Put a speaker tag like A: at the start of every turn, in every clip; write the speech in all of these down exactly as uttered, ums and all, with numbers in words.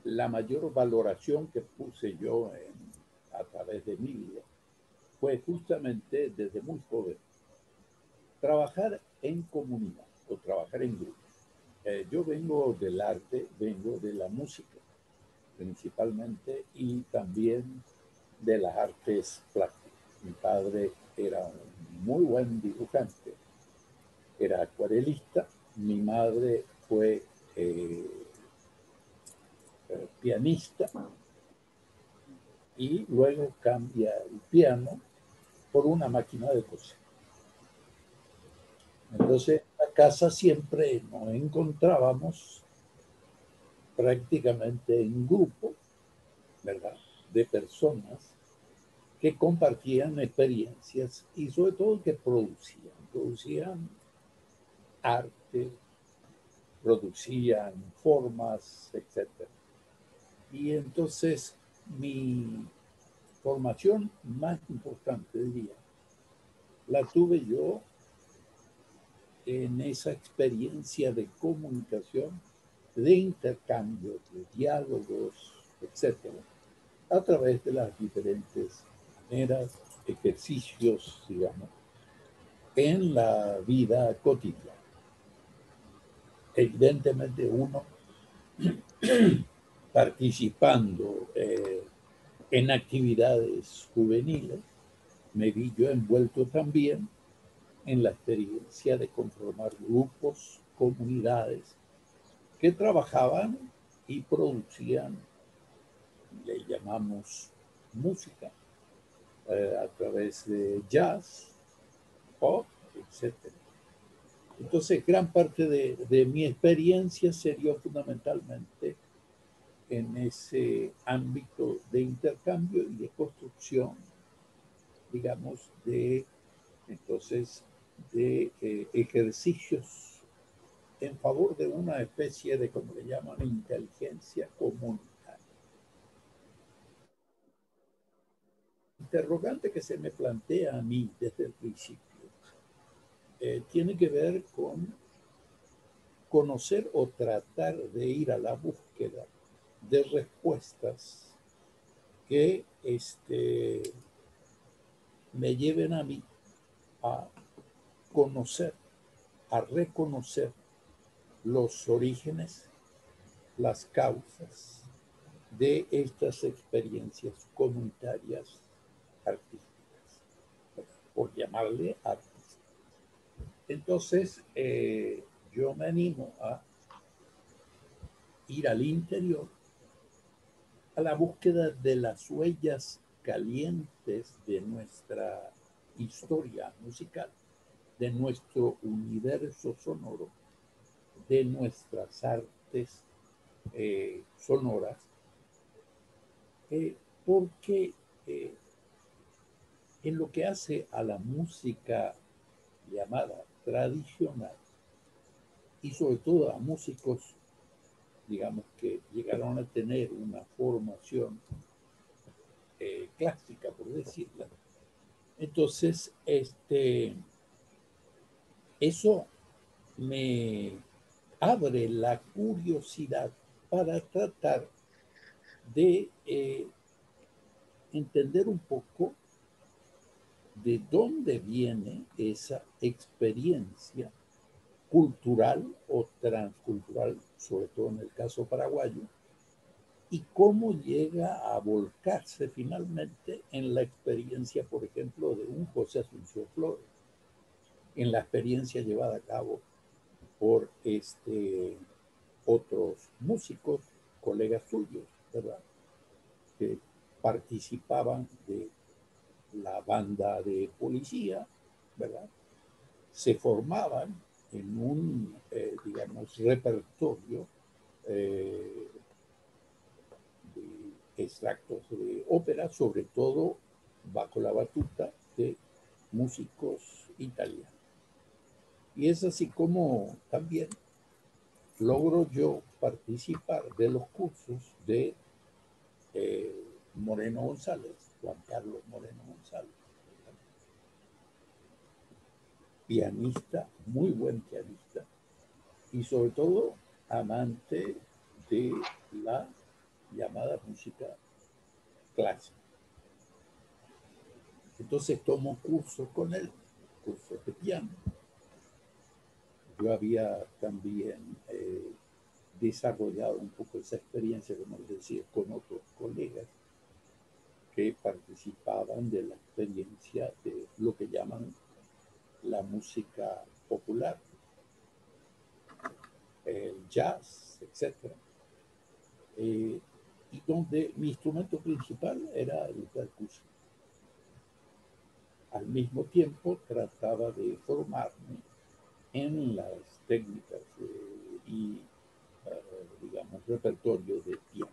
A: la mayor valoración que puse yo en, a través de mi vida fue justamente desde muy joven trabajar en comunidad o trabajar en grupo. Eh, yo vengo del arte, vengo de la música principalmente y también de las artes plásticas. Mi padre era un muy buen dibujante, era acuarelista, mi madre fue eh, eh, pianista y luego cambia el piano por una máquina de coser. Entonces, en la casa siempre nos encontrábamos prácticamente en grupo, ¿verdad? De personas que compartían experiencias y sobre todo que producían, producían arte, producían formas, etcétera. Y entonces mi formación más importante, diría, la tuve yo en esa experiencia de comunicación, de intercambio, de diálogos, etcétera, a través de las diferentes maneras, ejercicios, digamos, en la vida cotidiana. Evidentemente uno participando eh, en actividades juveniles, me vi yo envuelto también en la experiencia de conformar grupos, comunidades que trabajaban y producían, le llamamos música, eh, a través de jazz, pop, etcétera. Entonces, gran parte de, de mi experiencia se dio fundamentalmente en ese ámbito de intercambio y de construcción, digamos, de entonces de eh, ejercicios en favor de una especie de, como le llaman, inteligencia comunitaria. Interrogante que se me plantea a mí desde el principio eh, tiene que ver con conocer o tratar de ir a la búsqueda de respuestas que este, me lleven a mí a conocer, a reconocer los orígenes, las causas de estas experiencias comunitarias artísticas, por llamarle artes. Entonces, eh, yo me animo a ir al interior, a la búsqueda de las huellas calientes de nuestra historia musical, de nuestro universo sonoro, de nuestras artes eh, sonoras, eh, porque eh, en lo que hace a la música llamada tradicional y sobre todo a músicos, digamos, que llegaron a tener una formación eh, clásica, por decirla. Entonces, este, eso me abre la curiosidad para tratar de eh, entender un poco de dónde viene esa experiencia cultural o transcultural, sobre todo en el caso paraguayo, y cómo llega a volcarse finalmente en la experiencia, por ejemplo, de un José Asunción Flores, en la experiencia llevada a cabo por este, otros músicos, colegas suyos, ¿verdad? Que participaban de la banda de policía, ¿verdad? Se formaban en un, eh, digamos, repertorio eh, de extractos de ópera, sobre todo bajo la batuta de músicos italianos. Y es así como también logro yo participar de los cursos de eh, Moreno González, Juan Carlos Moreno González, pianista, muy buen pianista, y sobre todo amante de la llamada música clásica. Entonces tomo cursos con él, cursos de piano. Yo había también eh, desarrollado un poco esa experiencia, como les decía, con otros colegas que participaban de la experiencia de lo que llaman la música popular, el jazz, etcétera. Eh, y donde mi instrumento principal era el percusión. Al mismo tiempo trataba de formarme en las técnicas eh, y, uh, digamos, repertorio de piano.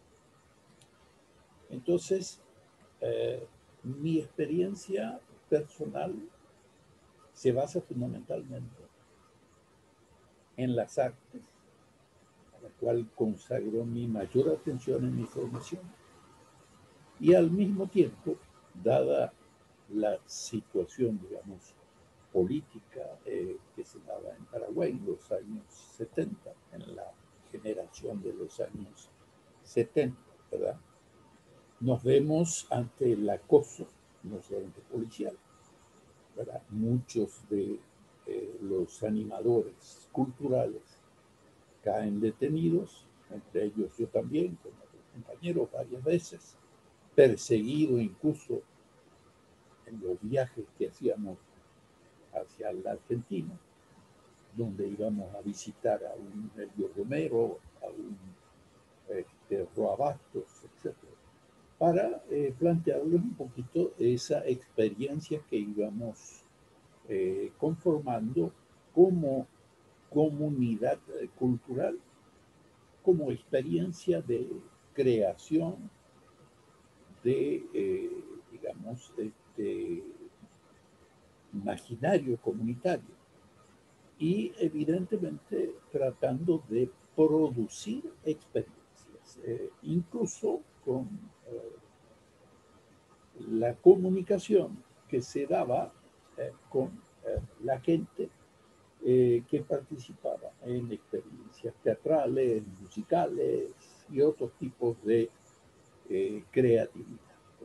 A: Entonces, eh, mi experiencia personal se basa fundamentalmente en las artes, a la cual consagro mi mayor atención en mi formación. Y al mismo tiempo, dada la situación, digamos, política eh, que se daba en Paraguay en los años setenta, en la generación de los años setenta, ¿verdad? Nos vemos ante el acoso, no solamente policial, ¿verdad? Muchos de eh, los animadores culturales caen detenidos, entre ellos yo también, con otros compañeros varias veces, perseguido incluso en los viajes que hacíamos hacia la Argentina, donde íbamos a visitar a un Elio Romero, a un este, Roa Bastos, etcétera, para eh, plantearles un poquito esa experiencia que íbamos eh, conformando como comunidad eh, cultural, como experiencia de creación de, eh, digamos, este imaginario comunitario y evidentemente tratando de producir experiencias, eh, incluso con eh, la comunicación que se daba eh, con eh, la gente eh, que participaba en experiencias teatrales, musicales y otros tipos de eh, creatividad.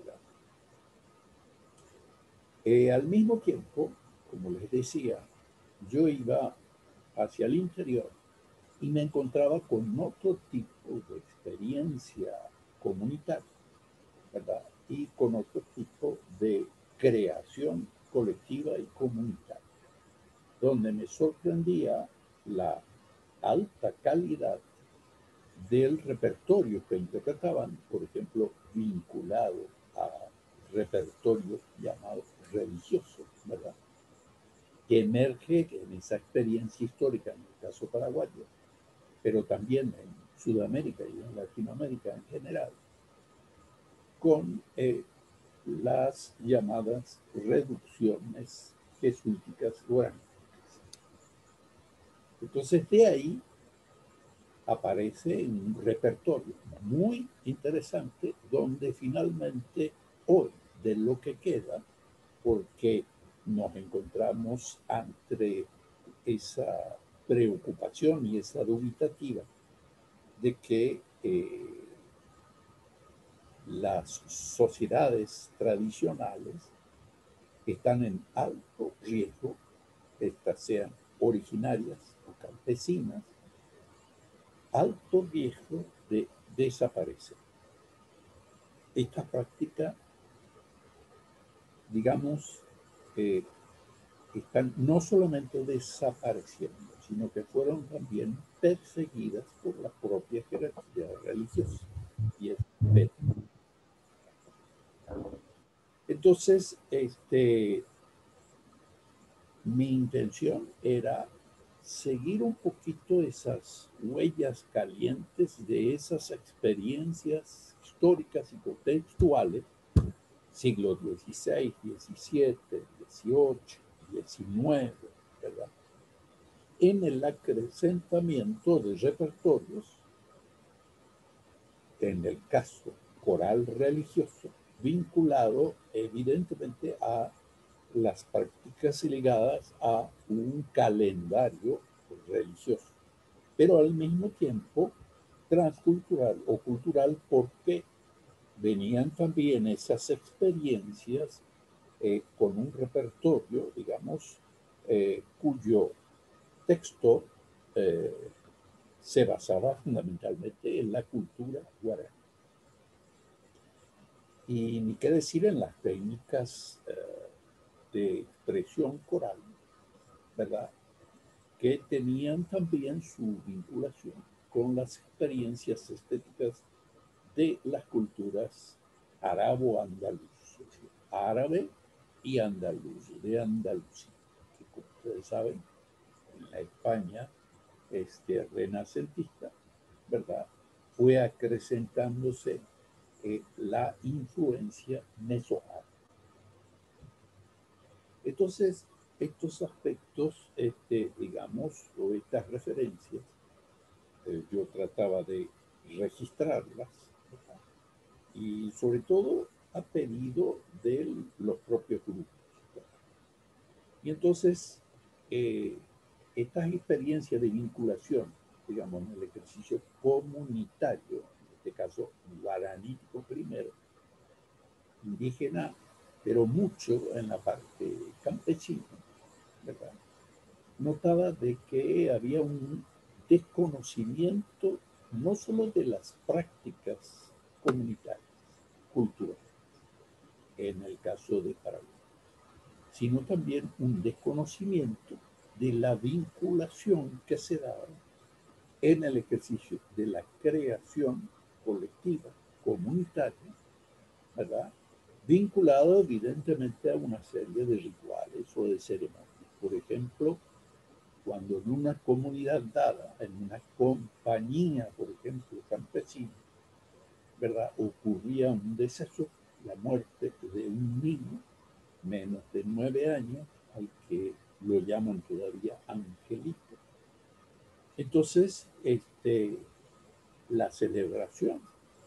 A: Eh, al mismo tiempo, como les decía, yo iba hacia el interior y me encontraba con otro tipo de experiencia comunitaria, ¿verdad? Y con otro tipo de creación colectiva y comunitaria, donde me sorprendía la alta calidad del repertorio que interpretaban, por ejemplo, vinculado a repertorios llamados religiosos, ¿verdad? Que emerge en esa experiencia histórica, en el caso paraguayo, pero también en Sudamérica y en Latinoamérica en general, con eh, las llamadas reducciones jesúiticas o arámicas. Entonces, de ahí aparece un repertorio muy interesante donde finalmente hoy, de lo que queda, porque nos encontramos ante esa preocupación y esa dubitativa de que eh, las sociedades tradicionales están en alto riesgo, estas sean originarias o campesinas, alto riesgo de desaparecer. Esta práctica, digamos, eh, están no solamente desapareciendo, sino que fueron también perseguidas por la propia jerarquía religiosa. Y es Entonces, este, mi intención era seguir un poquito esas huellas calientes de esas experiencias históricas y contextuales, siglo dieciséis, diecisiete, dieciocho, diecinueve, ¿verdad? En el acrecentamiento de repertorios, en el caso coral religioso, vinculado evidentemente a las prácticas ligadas a un calendario religioso, pero al mismo tiempo transcultural o cultural porque venían también esas experiencias eh, con un repertorio, digamos, eh, cuyo texto eh, se basaba fundamentalmente en la cultura guaraní. Y ni qué decir en las técnicas eh, de expresión coral, ¿verdad? Que tenían también su vinculación con las experiencias estéticas de las culturas arabo-andaluz, es decir, árabe y andaluz, de Andalucía, que como ustedes saben, en la España este, renacentista, ¿verdad? Fue acrecentándose eh, la influencia mesoárabe. Entonces, estos aspectos, este, digamos, o estas referencias, eh, yo trataba de registrarlas, ¿verdad? Y sobre todo a pedido de los propios grupos, ¿verdad? Y entonces, eh, estas experiencias de vinculación, digamos, en el ejercicio comunitario, en este caso guaranítico primero, indígena, pero mucho en la parte campesina, ¿verdad? Notaba de que había un desconocimiento no solo de las prácticas comunitarias, culturales, en el caso de Paraguay, sino también un desconocimiento de la vinculación que se daba en el ejercicio de la creación colectiva, comunitaria, ¿verdad? Vinculado evidentemente a una serie de rituales o de ceremonias. Por ejemplo, cuando en una comunidad dada, en una compañía, por ejemplo, campesina, ¿verdad? Ocurría un deceso, la muerte de un niño menos de nueve años, al que lo llaman todavía angelito. Entonces, este, la celebración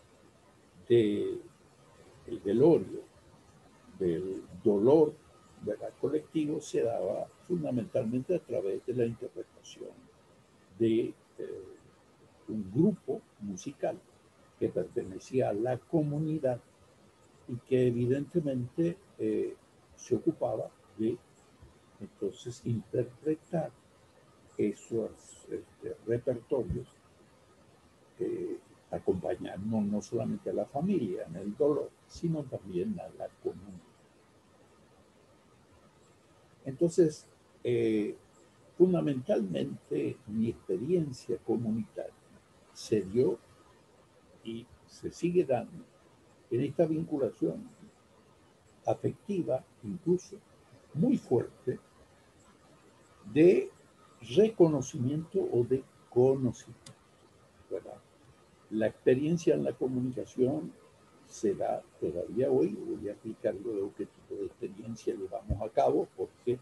A: del velorio, del dolor, ¿verdad?, colectivo se daba fundamentalmente a través de la interpretación de eh, un grupo musical que pertenecía a la comunidad y que evidentemente eh, se ocupaba de entonces interpretar esos este, repertorios que acompañan no, no solamente a la familia en el dolor, sino también a la comunidad. Entonces, eh, fundamentalmente mi experiencia comunitaria se dio y se sigue dando en esta vinculación afectiva, incluso muy fuerte, de reconocimiento o de conocimiento, ¿verdad? La experiencia en la comunicación se da todavía hoy. Voy a explicar luego qué tipo de experiencia llevamos a cabo, porque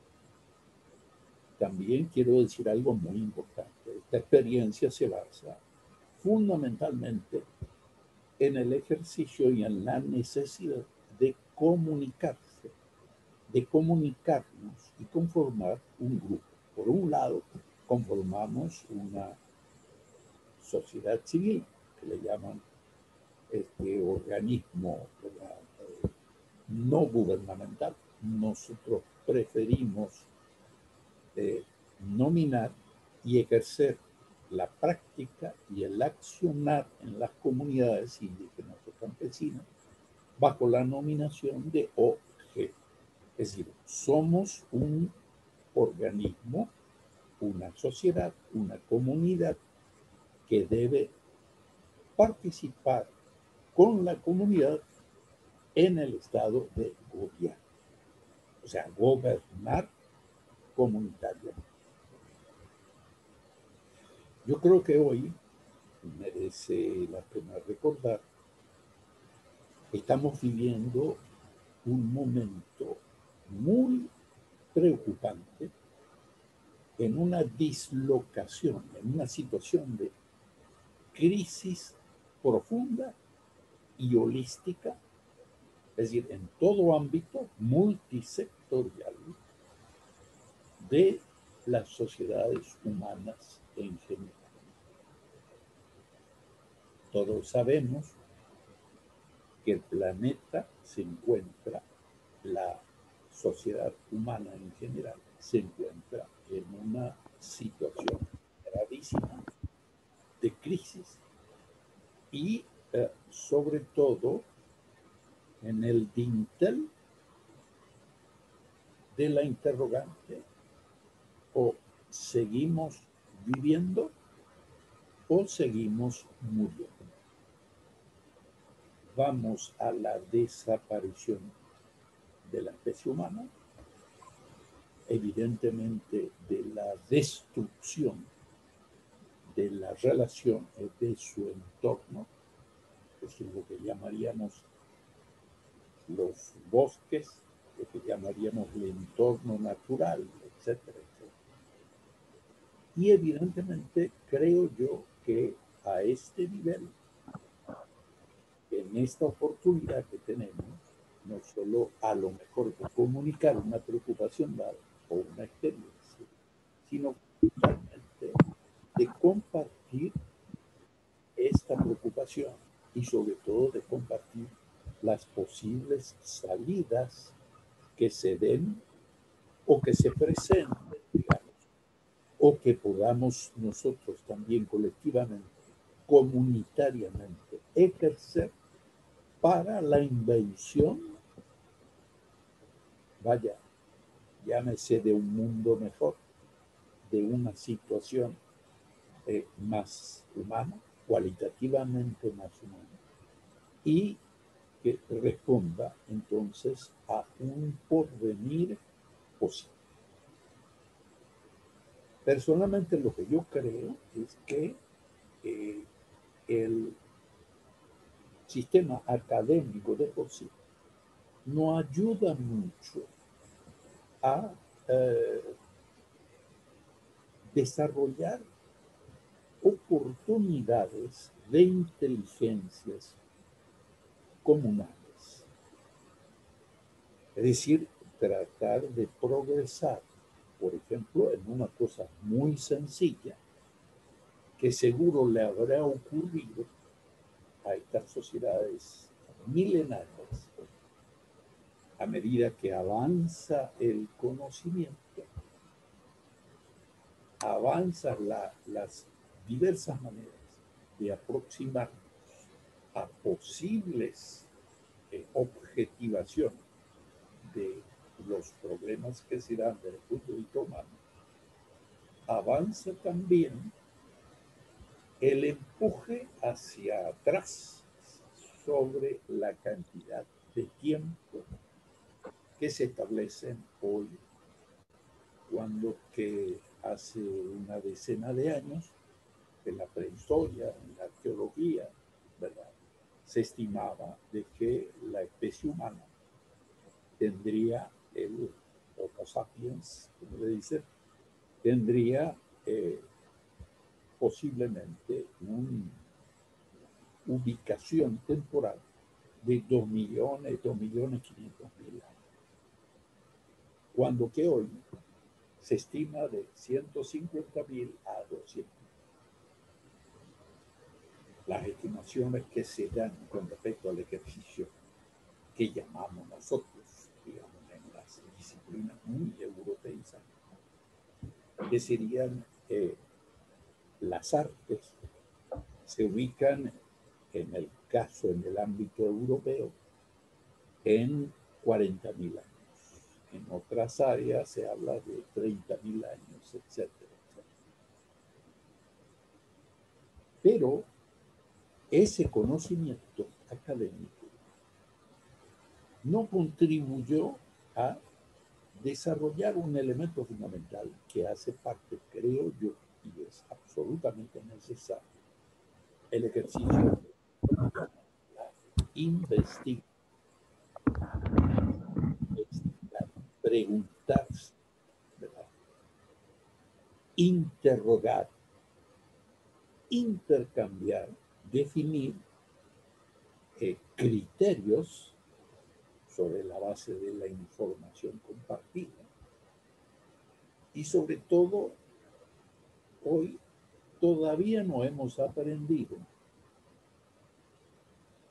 A: también quiero decir algo muy importante. Esta experiencia se basa fundamentalmente en el ejercicio y en la necesidad de comunicarse, de comunicarnos y conformar un grupo. Por un lado, conformamos una sociedad civil, que le llaman este organismo, ¿verdad?, no gubernamental. Nosotros preferimos eh, nominar y ejercer la práctica y el accionar en las comunidades indígenas o campesinas bajo la nominación de O G. Es decir, somos un organismo, una sociedad, una comunidad que debe participar con la comunidad en el estado de gobierno, o sea, gobernar comunitariamente. Yo creo que hoy merece la pena recordar, estamos viviendo un momento muy preocupante en una dislocación, en una situación de crisis profunda y holística, es decir, en todo ámbito multisectorial de las sociedades humanas en general. Todos sabemos que el planeta se encuentra, la sociedad humana en general, se encuentra en una situación gravísima de crisis y eh, sobre todo en el dintel de la interrogante: o seguimos viviendo o seguimos muriendo. Vamos a la desaparición de la especie humana, evidentemente de la destrucción de la relación de su entorno, que es lo que llamaríamos los bosques, lo que llamaríamos el entorno natural, etcétera, etcétera. Y evidentemente creo yo que a este nivel, en esta oportunidad que tenemos, no solo a lo mejor de comunicar una preocupación dada o una experiencia, sino totalmente de compartir esta preocupación y sobre todo de compartir las posibles salidas que se den o que se presenten, digamos, o que podamos nosotros también colectivamente, comunitariamente, ejercer para la invención, vaya, llámese de un mundo mejor, de una situación eh, más humana, cualitativamente más humana, y que responda entonces a un porvenir posible. Personalmente lo que yo creo es que eh, el sistema académico de por sí no ayuda mucho a eh, desarrollar oportunidades de inteligencias comunales. Es decir, tratar de progresar, por ejemplo, en una cosa muy sencilla que seguro le habrá ocurrido a estas sociedades milenarias a medida que avanza el conocimiento, avanzan la, las diversas maneras de aproximarnos a posibles eh, objetivaciones de los problemas que se dan desde el punto de vista humano, avanza también el empuje hacia atrás sobre la cantidad de tiempo que se establecen hoy, cuando que hace una decena de años, en la prehistoria, en la arqueología, ¿verdad?, se estimaba de que la especie humana tendría, el Homo sapiens, como le dicen, tendría eh, posiblemente una ubicación temporal de dos millones, dos millones quinientos mil años. Cuando que hoy se estima de ciento cincuenta mil a doscientos mil. Las estimaciones que se dan con respecto al ejercicio que llamamos nosotros, digamos, en las disciplinas muy europeas, que serían eh, las artes, se ubican, en el caso, en el ámbito europeo, en cuarenta mil años. En otras áreas se habla de treinta mil años, etcétera, etcétera. Pero ese conocimiento académico no contribuyó a desarrollar un elemento fundamental que hace parte, creo yo, y es absolutamente necesario: el ejercicio de la investigación, preguntarse, ¿verdad?, interrogar, intercambiar, definir eh, criterios sobre la base de la información compartida. Y sobre todo, hoy todavía no hemos aprendido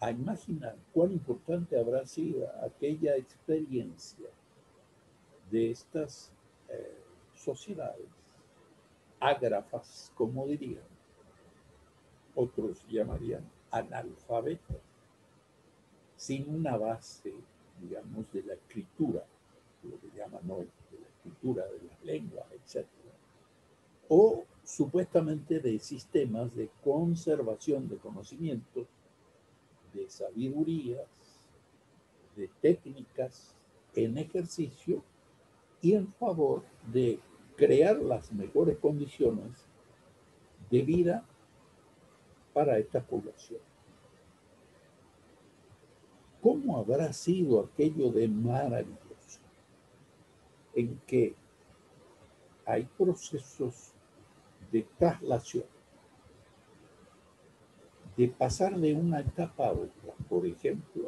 A: a imaginar cuán importante habrá sido aquella experiencia de estas eh, sociedades ágrafas, como dirían, otros llamarían analfabetas, sin una base, digamos, de la escritura, lo que llaman hoy, de la escritura de las lenguas, etcétera, o supuestamente de sistemas de conservación de conocimientos, de sabidurías, de técnicas en ejercicio y en favor de crear las mejores condiciones de vida para esta población. ¿Cómo habrá sido aquello de maravilloso en que hay procesos de traslación, de pasar de una etapa a otra, por ejemplo,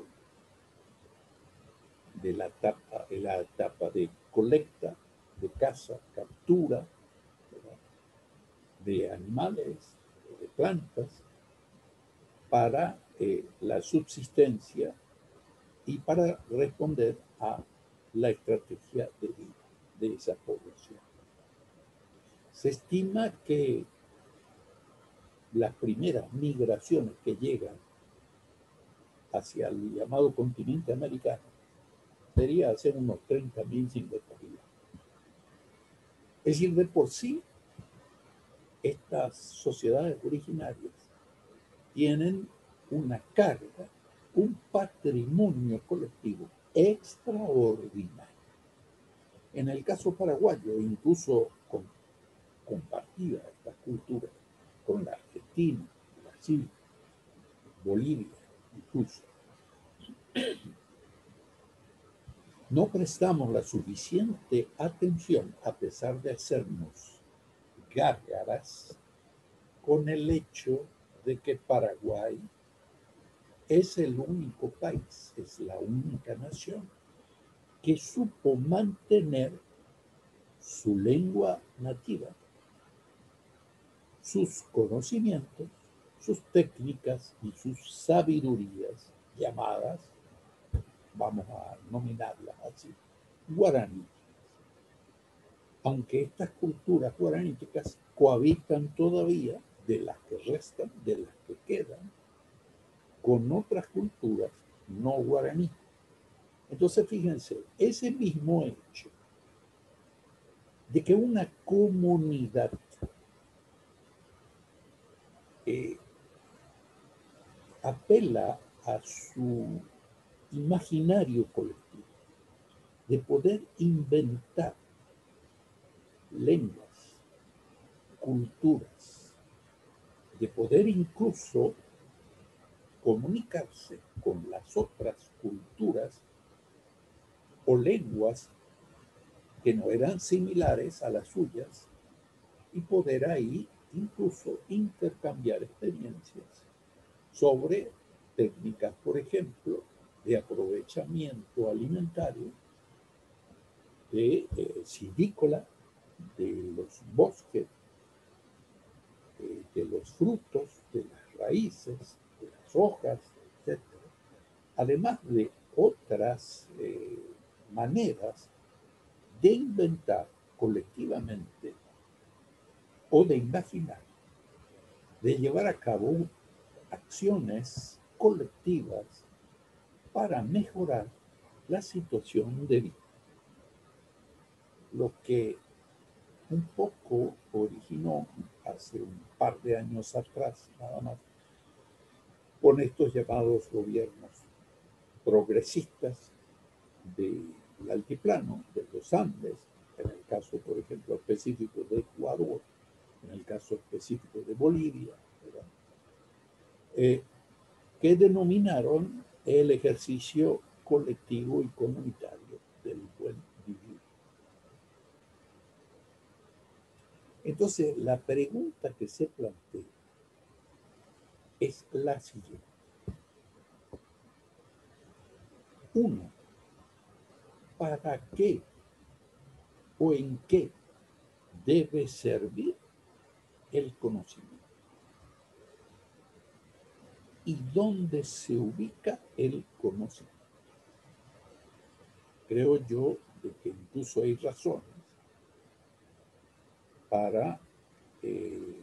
A: de la etapa, de la etapa de colecta, de caza, captura, ¿verdad?, de animales, de plantas, para eh, la subsistencia y para responder a la estrategia de vida de esa población. Se estima que las primeras migraciones que llegan hacia el llamado continente americano sería hace unos treinta mil, cincuenta mil. Es decir, de por sí, estas sociedades originarias tienen una carga, un patrimonio colectivo extraordinario. En el caso paraguayo, incluso con, compartida esta cultura con la Argentina, Brasil, Bolivia, incluso, no prestamos la suficiente atención, a pesar de hacernos gárgaras, con el hecho de que Paraguay es el único país, es la única nación que supo mantener su lengua nativa, sus conocimientos, sus técnicas y sus sabidurías llamadas, vamos a nominarlas así, guaraníticas. Aunque estas culturas guaraníticas cohabitan todavía, de las que restan, de las que quedan, con otras culturas no guaraní. Entonces, fíjense, ese mismo hecho de que una comunidad eh, apela a su imaginario colectivo, de poder inventar lenguas, culturas, de poder incluso comunicarse con las otras culturas o lenguas que no eran similares a las suyas, y poder ahí incluso intercambiar experiencias sobre técnicas, por ejemplo, de aprovechamiento alimentario, de eh, silvícola, de los bosques, de, de los frutos, de las raíces, de las hojas, etcétera. Además de otras eh, maneras de inventar colectivamente o de imaginar, de llevar a cabo acciones colectivas para mejorar la situación de vida. Lo que un poco originó hace un par de años atrás, nada más, con estos llamados gobiernos progresistas del altiplano, de los Andes, en el caso, por ejemplo, específico de Ecuador, en el caso específico de Bolivia, eh, que denominaron el ejercicio colectivo y comunitario del buen vivir. Entonces, la pregunta que se plantea es la siguiente. Uno, ¿para qué o en qué debe servir el conocimiento? y dónde se ubica el conocimiento. Creo yo de que incluso hay razones para eh,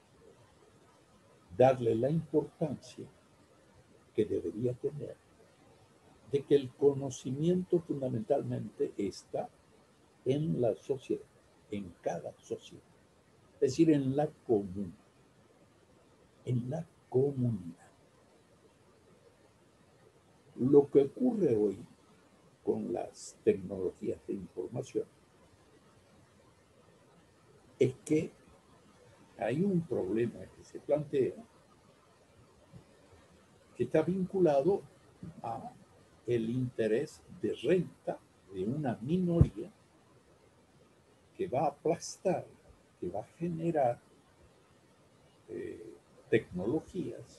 A: darle la importancia que debería tener de que el conocimiento fundamentalmente está en la sociedad, en cada sociedad, es decir, en la común, en la comunidad. Lo que ocurre hoy con las tecnologías de información es que hay un problema que se plantea que está vinculado a el interés de renta de una minoría que va a aplastar, que va a generar eh, tecnologías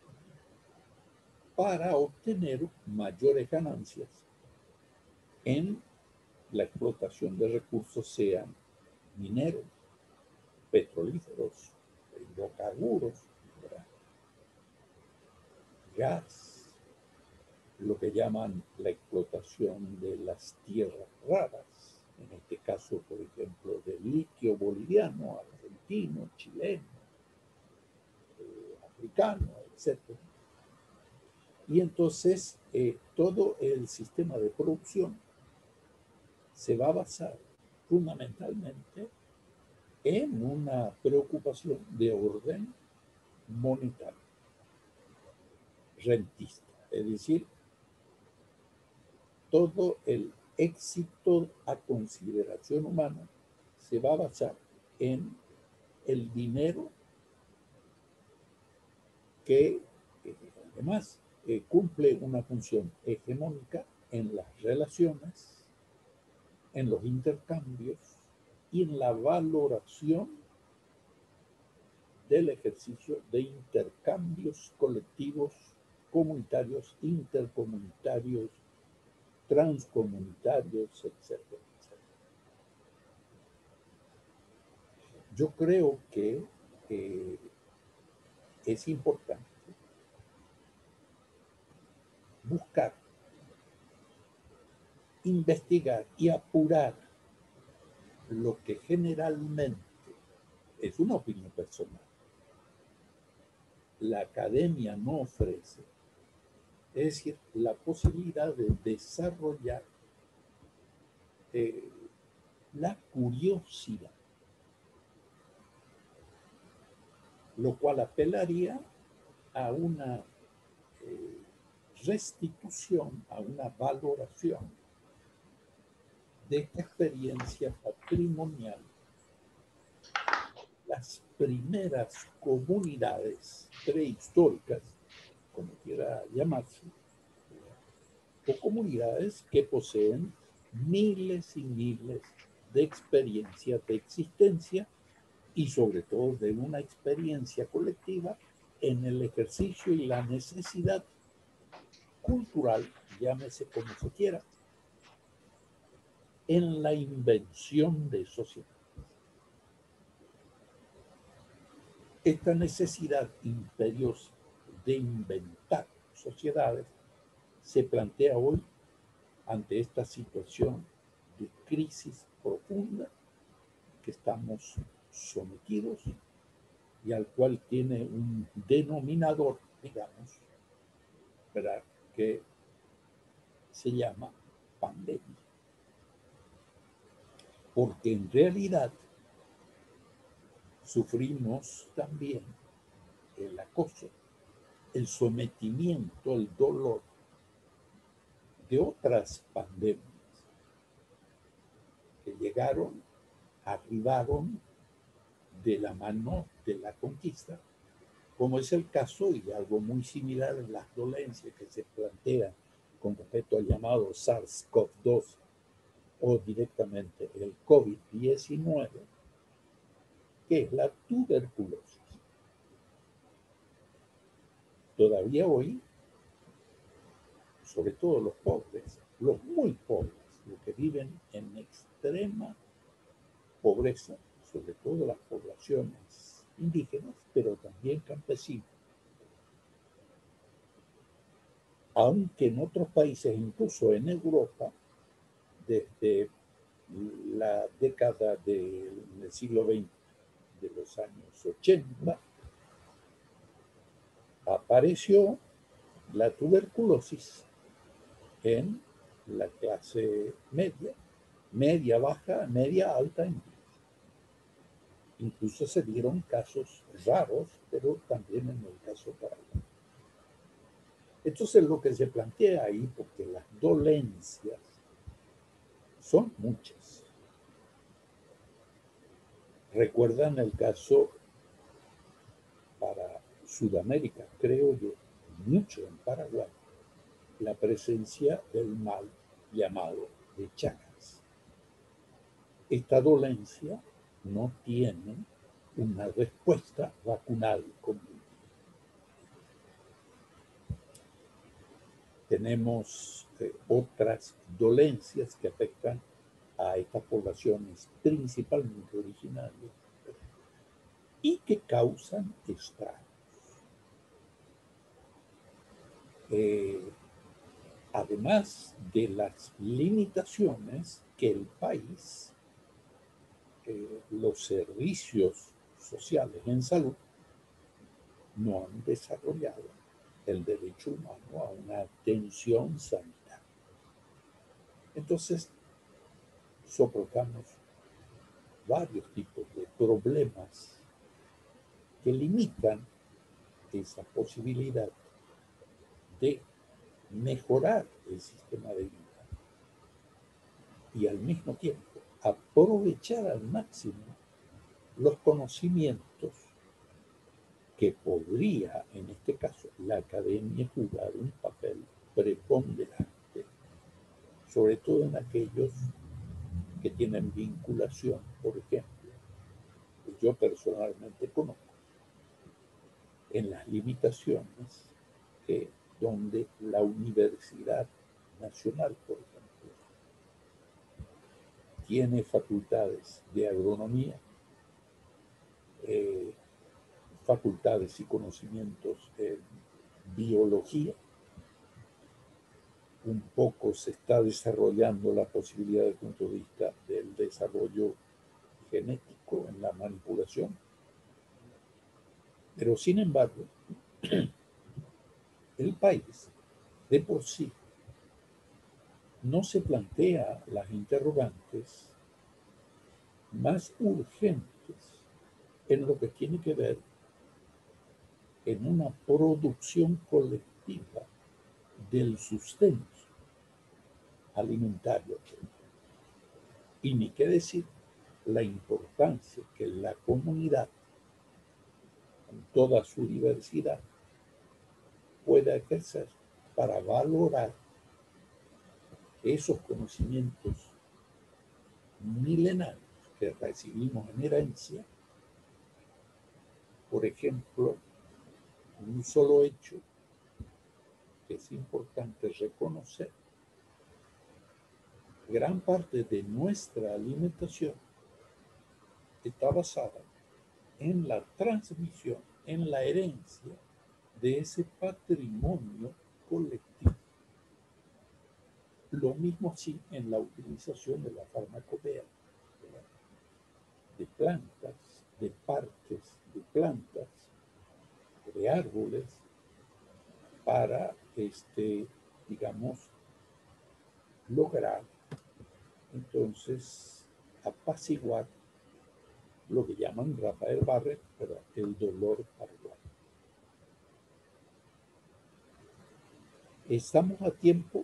A: para obtener mayores ganancias en la explotación de recursos, sean mineros, petrolíferos, hidrocarburos, gas, lo que llaman la explotación de las tierras raras, en este caso, por ejemplo, del litio boliviano, argentino, chileno, eh, africano, etcétera. Y entonces eh, todo el sistema de producción se va a basar fundamentalmente en una preocupación de orden monetario, rentista. Es decir, todo el éxito a consideración humana se va a basar en el dinero que eh, además eh, cumple una función hegemónica en las relaciones, en los intercambios y en la valoración del ejercicio de intercambios colectivos, comunitarios, intercomunitarios, transcomunitarios, etcétera, etcétera. Yo creo que eh, es importante buscar, investigar y apurar lo que generalmente es una opinión personal. La academia no ofrece, es decir, la posibilidad de desarrollar eh, la curiosidad, lo cual apelaría a una eh, restitución, a una valoración de esta experiencia patrimonial. Las primeras comunidades prehistóricas, como quiera llamarse, o comunidades que poseen miles y miles de experiencias de existencia y sobre todo de una experiencia colectiva en el ejercicio y la necesidad cultural, llámese como se quiera, en la invención de sociedad. Esta necesidad imperiosa de inventar sociedades se plantea hoy ante esta situación de crisis profunda que estamos sometidos y al cual tiene un denominador, digamos, ¿verdad?, que se llama pandemia. Porque en realidad sufrimos también el acoso, el sometimiento, el dolor de otras pandemias que llegaron, arribaron de la mano de la conquista, como es el caso y algo muy similar en las dolencias que se plantean con respecto al llamado SARS-CoV dos o directamente el COVID diecinueve, que es la tuberculosis. Todavía hoy, sobre todo los pobres, los muy pobres, los que viven en extrema pobreza, sobre todo las poblaciones indígenas, pero también campesinas, aunque en otros países, incluso en Europa, desde la década del, del siglo veinte, de los años ochenta, apareció la tuberculosis en la clase media, media baja, media alta. Incluso se dieron casos raros, pero también en el caso paraguayo. Entonces lo que se plantea ahí, porque las dolencias son muchas. Recuerdan el caso para Sudamérica, creo yo, mucho en Paraguay, la presencia del mal llamado de Chagas. Esta dolencia no tiene una respuesta vacunal común. Tenemos eh, otras dolencias que afectan a estas poblaciones principalmente originarias y que causan estragos. Eh, además de las limitaciones que el país, eh, los servicios sociales en salud no han desarrollado el derecho humano a una atención sanitaria. Entonces, soportamos varios tipos de problemas que limitan esa posibilidad de mejorar el sistema de vida y al mismo tiempo aprovechar al máximo los conocimientos que podría, en este caso, la academia jugar un papel preponderante, sobre todo en aquellos que tienen vinculación. Por ejemplo, yo personalmente conozco en las limitaciones que donde la Universidad Nacional, por ejemplo, tiene facultades de agronomía, eh, facultades y conocimientos en biología. Un poco se está desarrollando la posibilidad desde el punto de vista del desarrollo genético en la manipulación. Pero sin embargo, el país de por sí no se plantea las interrogantes más urgentes en lo que tiene que ver en una producción colectiva del sustento alimentario. Y ni qué decir la importancia que la comunidad, con toda su diversidad, pueda ejercer para valorar esos conocimientos milenarios que recibimos en herencia. Por ejemplo, un solo hecho que es importante reconocer: gran parte de nuestra alimentación está basada en la transmisión, en la herencia de ese patrimonio colectivo. Lo mismo así en la utilización de la farmacopea, de plantas, de partes de plantas, de árboles, para, este, digamos, lograr entonces apaciguar lo que llaman Rafael Barrett, pero el dolor paraguayo. Estamos a tiempo,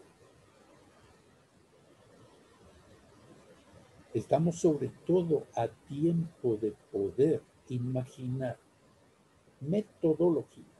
A: estamos sobre todo a tiempo de poder imaginar metodologías,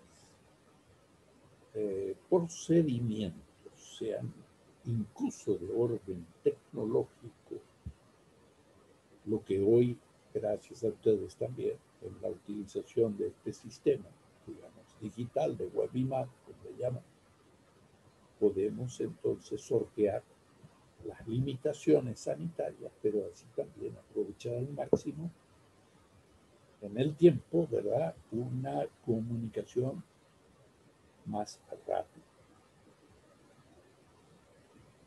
A: eh, procedimientos, sean incluso de orden tecnológico, lo que hoy, gracias a ustedes también, en la utilización de este sistema, digamos, digital de webinar, como le llaman, podemos entonces sortear las limitaciones sanitarias, pero así también aprovechar al máximo en el tiempo, ¿verdad?, una comunicación más rápida.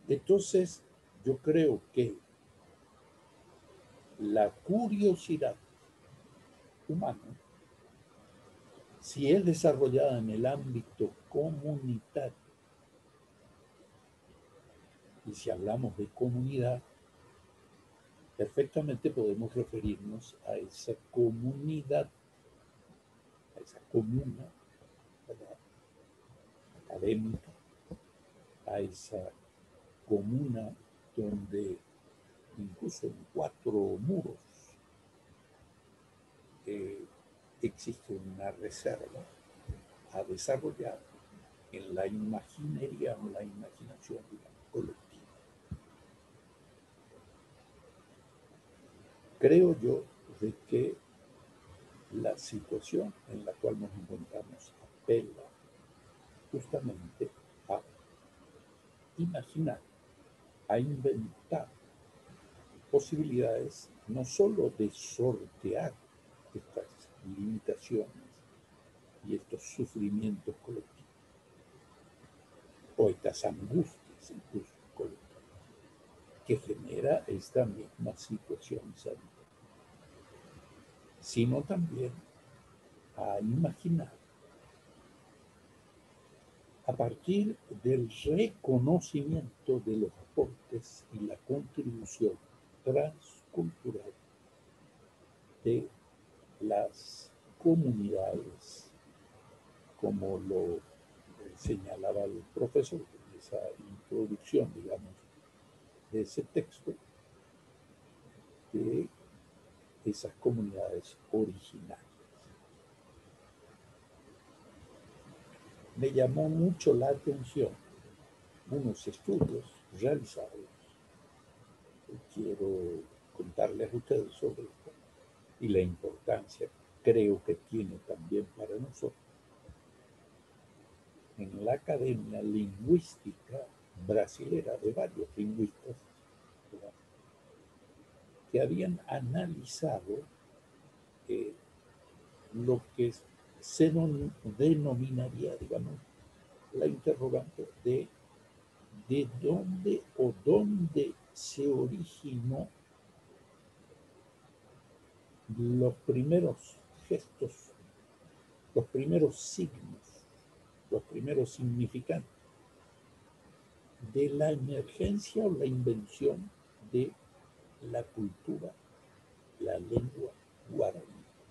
A: Entonces, yo creo que la curiosidad humana, si es desarrollada en el ámbito comunitario, y si hablamos de comunidad, perfectamente podemos referirnos a esa comunidad, a esa comuna, ¿verdad?, académica, a esa comuna donde incluso en cuatro muros eh, existe una reserva a desarrollar en la imaginería o la imaginación, digamos, colectiva. Creo yo de que la situación en la cual nos encontramos apela justamente a imaginar, a inventar posibilidades no solo de sortear estas limitaciones y estos sufrimientos colectivos, o estas angustias incluso colectivas, que genera esta misma situación sanitaria, sino también a imaginar a partir del reconocimiento de los aportes y la contribución transcultural de las comunidades, como lo señalaba el profesor en esa introducción, digamos, de ese texto, de esas comunidades originarias. Me llamó mucho la atención unos estudios realizados. Quiero contarles a ustedes sobre esto y la importancia creo que tiene también para nosotros. En la Academia Lingüística Brasilera de varios lingüistas, ¿verdad?, que habían analizado eh, lo que se denominaría, digamos, la interrogante de de dónde o dónde se originó los primeros gestos, los primeros signos, los primeros significantes de la emergencia o la invención de la cultura, la lengua guaraní.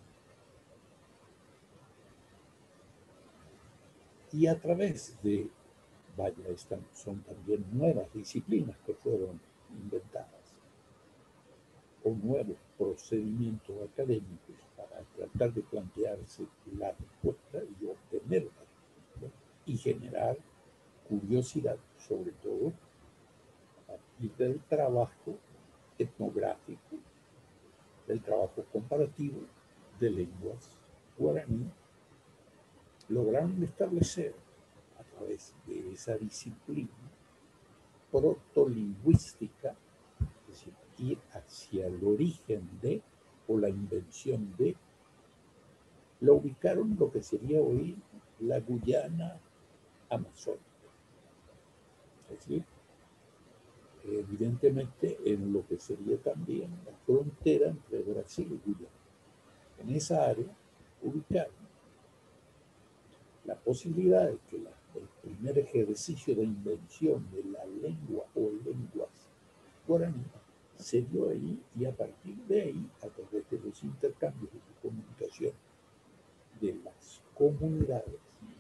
A: Y a través de, vaya, estas son también nuevas disciplinas que fueron inventadas, o nuevos procedimientos académicos para tratar de plantearse la respuesta y obtener la respuesta y generar curiosidad, sobre todo a partir del trabajo etnográfico, del trabajo comparativo de lenguas guaraní, lograron establecer a través de esa disciplina protolingüística, es decir, ir hacia el origen de o la invención de, lo ubicaron lo que sería hoy la Guyana amazónica. Es decir, evidentemente en lo que sería también la frontera entre Brasil y Guyana. En esa área ubicaron la posibilidad de que la, el primer ejercicio de invención de la lengua o lenguas guaraní se dio ahí, y a partir de ahí, a través de los intercambios de comunicación de las comunidades,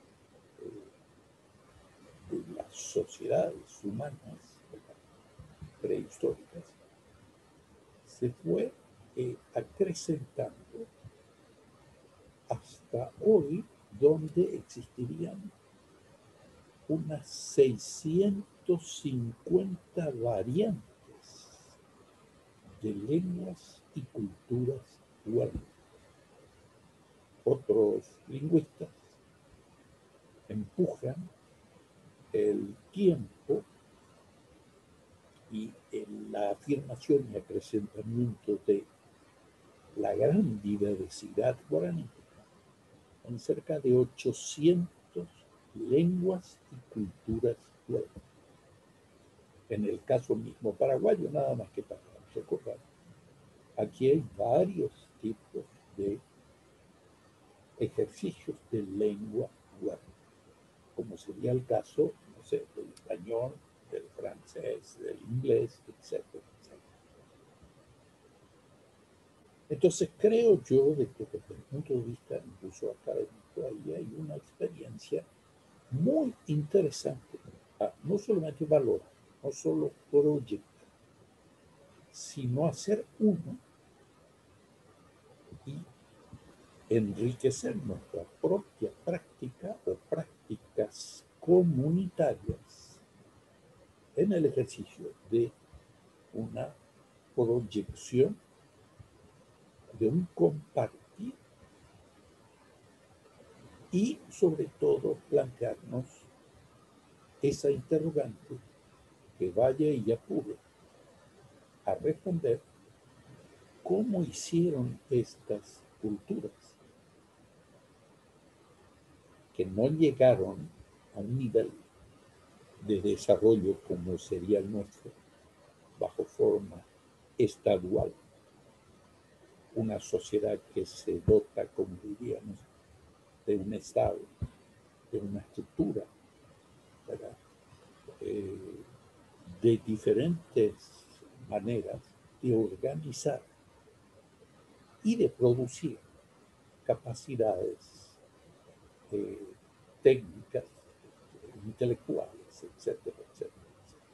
A: eh, de las sociedades humanas prehistóricas, se fue eh, acrecentando hasta hoy, donde existirían unas seiscientas cincuenta variantes de lenguas y culturas guaraní. Otros lingüistas empujan el tiempo y en la afirmación y acrecentamiento de la gran diversidad guaraní en cerca de ochocientas lenguas y culturas guaraní. en el caso mismo paraguayo, nada más que para recordar, aquí hay varios tipos de ejercicios de lengua web, como sería el caso, no sé, del español, del francés, del inglés, etcétera, etcétera. Entonces creo yo de que desde el punto de vista incluso académico, ahí hay una experiencia muy interesante, a no solamente valorar, no solo proyectar, sino hacer uno y enriquecer nuestra propia práctica o prácticas comunitarias en el ejercicio de una proyección, de un compartir y sobre todo plantearnos esa interrogante que vaya y apure a responder cómo hicieron estas culturas que no llegaron a un nivel de desarrollo como sería el nuestro, bajo forma estadual, una sociedad que se dota, como diríamos, de un Estado, de una estructura, ¿verdad? Eh, de diferentes maneras de organizar y de producir capacidades eh, técnicas, intelectuales, etcétera, etcétera.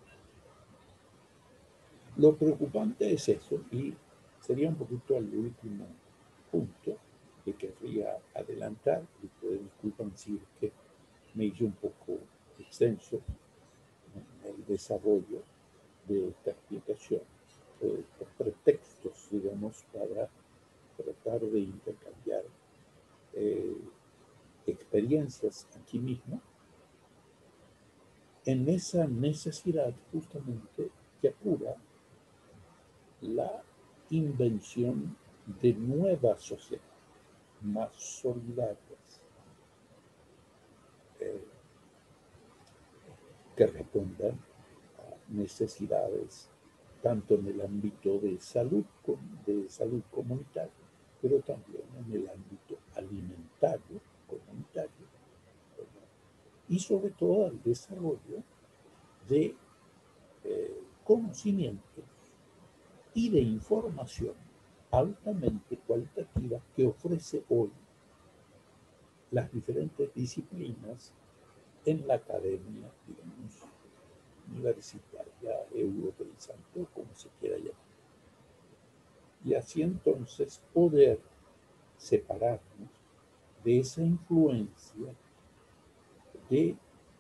A: Lo preocupante es eso, y sería un poquito el último punto que querría adelantar, y ustedes disculpan si es que me hice un poco extenso en el desarrollo de esta explicación, de estos pretextos, digamos, para tratar de intercambiar eh, experiencias aquí mismo, en esa necesidad justamente que apura la invención de nuevas sociedades más solidarias, eh, que respondan a necesidades tanto en el ámbito de salud, de salud comunitaria, pero también en el ámbito alimentario comunitario, ¿verdad? Y sobre todo al desarrollo de eh, conocimientos y de información altamente cualitativa que ofrece hoy las diferentes disciplinas en la academia, digamos, universitaria, europeizante, o como se quiera llamar. Y así entonces poder separarnos de esa influencia de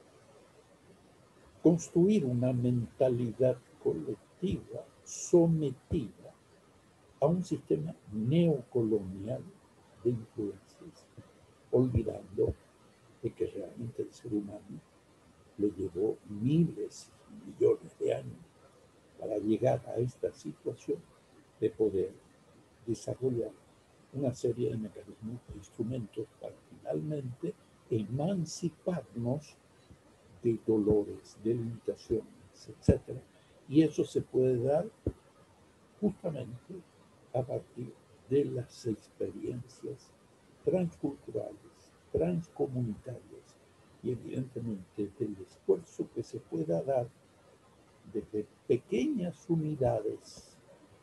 A: construir una mentalidad colectiva sometida a un sistema neocolonial de influencias, olvidando de que realmente el ser humano le llevó miles, millones de años para llegar a esta situación de poder desarrollar una serie de mecanismos e instrumentos para finalmente emanciparnos de dolores, de limitaciones, etcétera. Y eso se puede dar justamente a partir de las experiencias transculturales, transcomunitarias y evidentemente del esfuerzo que se pueda dar desde pequeñas unidades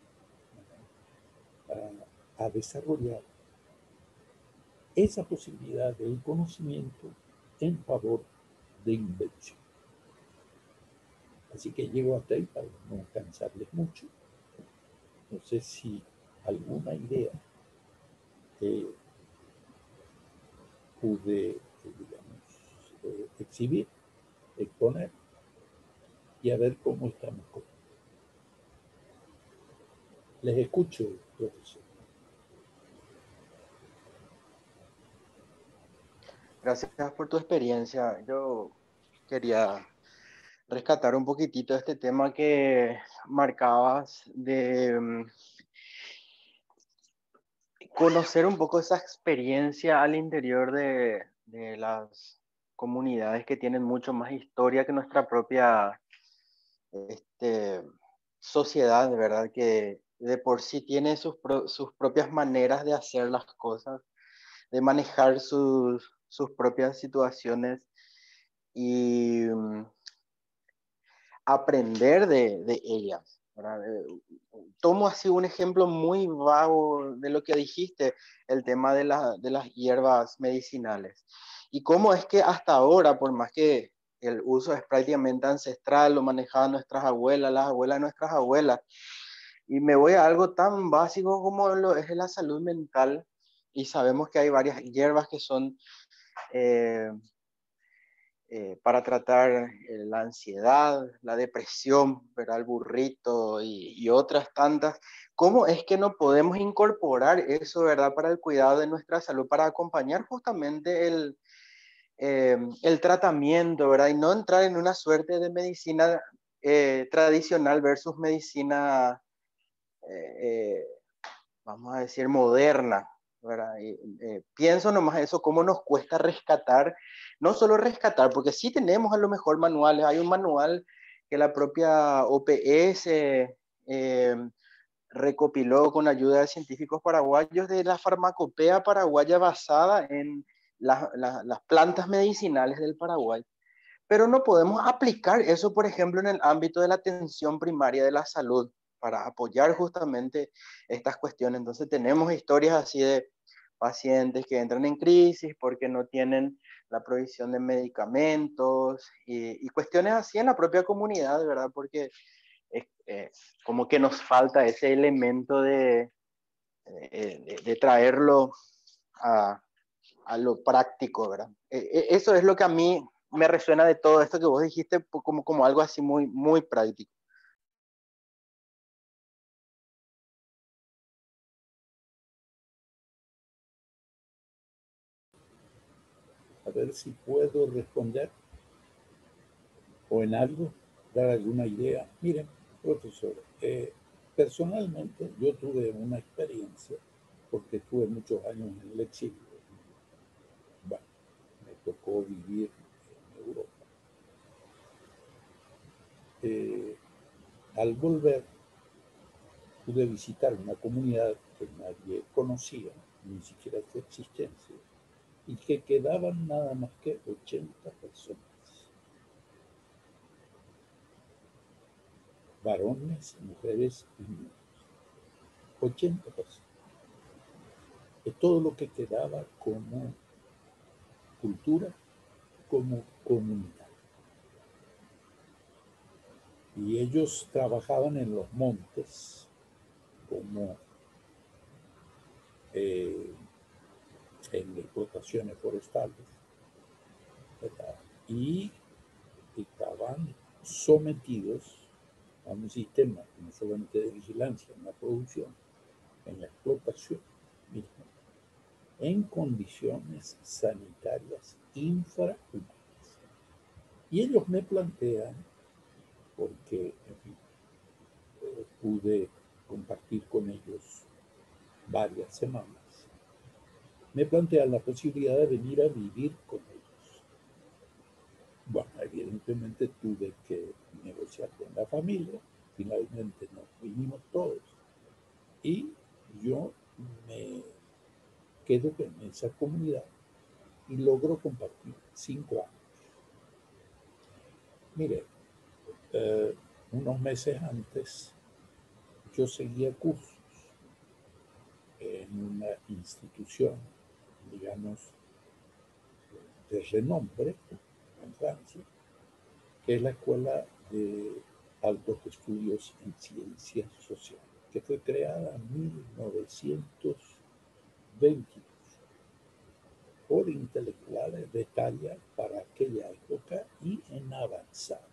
A: a, a desarrollar esa posibilidad del conocimiento en favor de invención. Así que llego hasta ahí para no cansarles mucho. No sé si alguna idea que pude, digamos, eh, exhibir, exponer y a ver cómo estamos. Les escucho, profesor.
B: Gracias por tu experiencia. Yo quería rescatar un poquitito este tema que marcabas de mm, conocer un poco esa experiencia al interior de, de las comunidades que tienen mucho más historia que nuestra propia este, sociedad, de verdad, que de por sí tiene sus, pro, sus propias maneras de hacer las cosas, de manejar sus, sus propias situaciones y um, aprender de, de ellas. ¿Verdad? Tomo así un ejemplo muy vago de lo que dijiste, el tema de, la, de las hierbas medicinales. Y cómo es que hasta ahora, por más que el uso es prácticamente ancestral, lo manejaban nuestras abuelas, las abuelas de nuestras abuelas, y me voy a algo tan básico como lo es la salud mental, y sabemos que hay varias hierbas que son eh, eh, para tratar eh, la ansiedad, la depresión, ¿verdad? El burrito y, y otras tantas. ¿Cómo es que no podemos incorporar eso, ¿verdad? Para el cuidado de nuestra salud, para acompañar justamente el, eh, el tratamiento, ¿verdad? Y no entrar en una suerte de medicina eh, tradicional versus medicina, eh, eh, vamos a decir, moderna, ¿verdad? Y, eh, pienso nomás eso, cómo nos cuesta rescatar, no solo rescatar, porque sí tenemos a lo mejor manuales, hay un manual que la propia O P S eh, recopiló con ayuda de científicos paraguayos de la farmacopea paraguaya basada en la, la, las plantas medicinales del Paraguay. Pero no podemos aplicar eso, por ejemplo, en el ámbito de la atención primaria de la salud para apoyar justamente estas cuestiones. Entonces tenemos historias así de pacientes que entran en crisis porque no tienen la provisión de medicamentos y, y cuestiones así en la propia comunidad, ¿verdad? Porque es, eh, como que nos falta ese elemento de, de, de traerlo a, a lo práctico, ¿verdad? Eso es lo que a mí me resuena de todo esto que vos dijiste como, como algo así muy, muy práctico.
A: A ver si puedo responder o en algo dar alguna idea. Miren, profesor, eh, personalmente yo tuve una experiencia porque estuve muchos años en el exilio. Bueno, me tocó vivir en Europa. Eh, al volver pude visitar una comunidad que nadie conocía, ni siquiera su existencia, y que quedaban nada más que ochenta personas, varones, mujeres y niños. ochenta personas. Es todo lo que quedaba como cultura, como comunidad. Y ellos trabajaban en los montes como eh, en explotaciones forestales, ¿verdad? Y estaban sometidos a un sistema no solamente de vigilancia en la producción, en la explotación misma, en condiciones sanitarias infrahumanas. Y ellos me plantean, porque en fin, eh, pude compartir con ellos varias semanas, me plantean la posibilidad de venir a vivir con ellos. Bueno, evidentemente tuve que negociar con la familia, finalmente nos vinimos todos y yo me quedo en esa comunidad y logro compartir cinco años. Mire, eh, unos meses antes yo seguía cursos en una institución, digamos, de renombre en Francia, que es la Escuela de Altos Estudios en Ciencias Sociales, que fue creada en mil novecientos veintidós por intelectuales de talla para aquella época y en avanzada.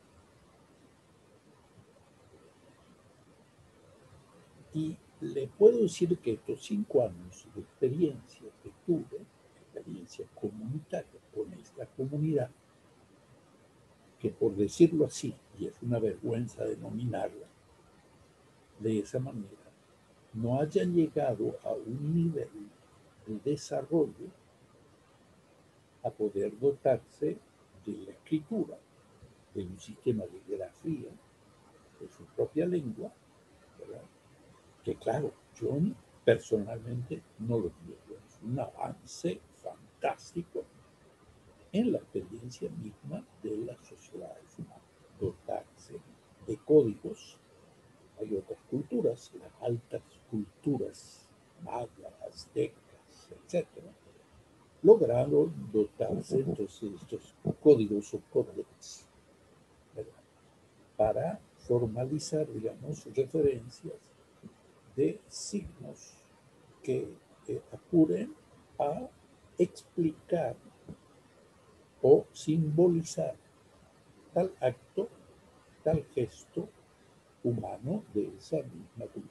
A: Y le puedo decir que estos cinco años de experiencia que tuve, experiencia comunitaria con esta comunidad, que por decirlo así, y es una vergüenza denominarla de esa manera, no hayan llegado a un nivel de desarrollo a poder dotarse de la escritura, de un sistema de grafía de su propia lengua, ¿verdad? Que claro, yo personalmente no lo entiendo. Es un avance fantástico en la experiencia misma de las sociedades humanas. Dotarse de códigos. Hay otras culturas, las altas culturas, mayas, aztecas, etcétera, lograron dotarse entonces de estos códigos o códex, ¿verdad? Para formalizar, digamos, referencias de signos que eh, acuren a explicar o simbolizar tal acto, tal gesto humano de esa misma cultura.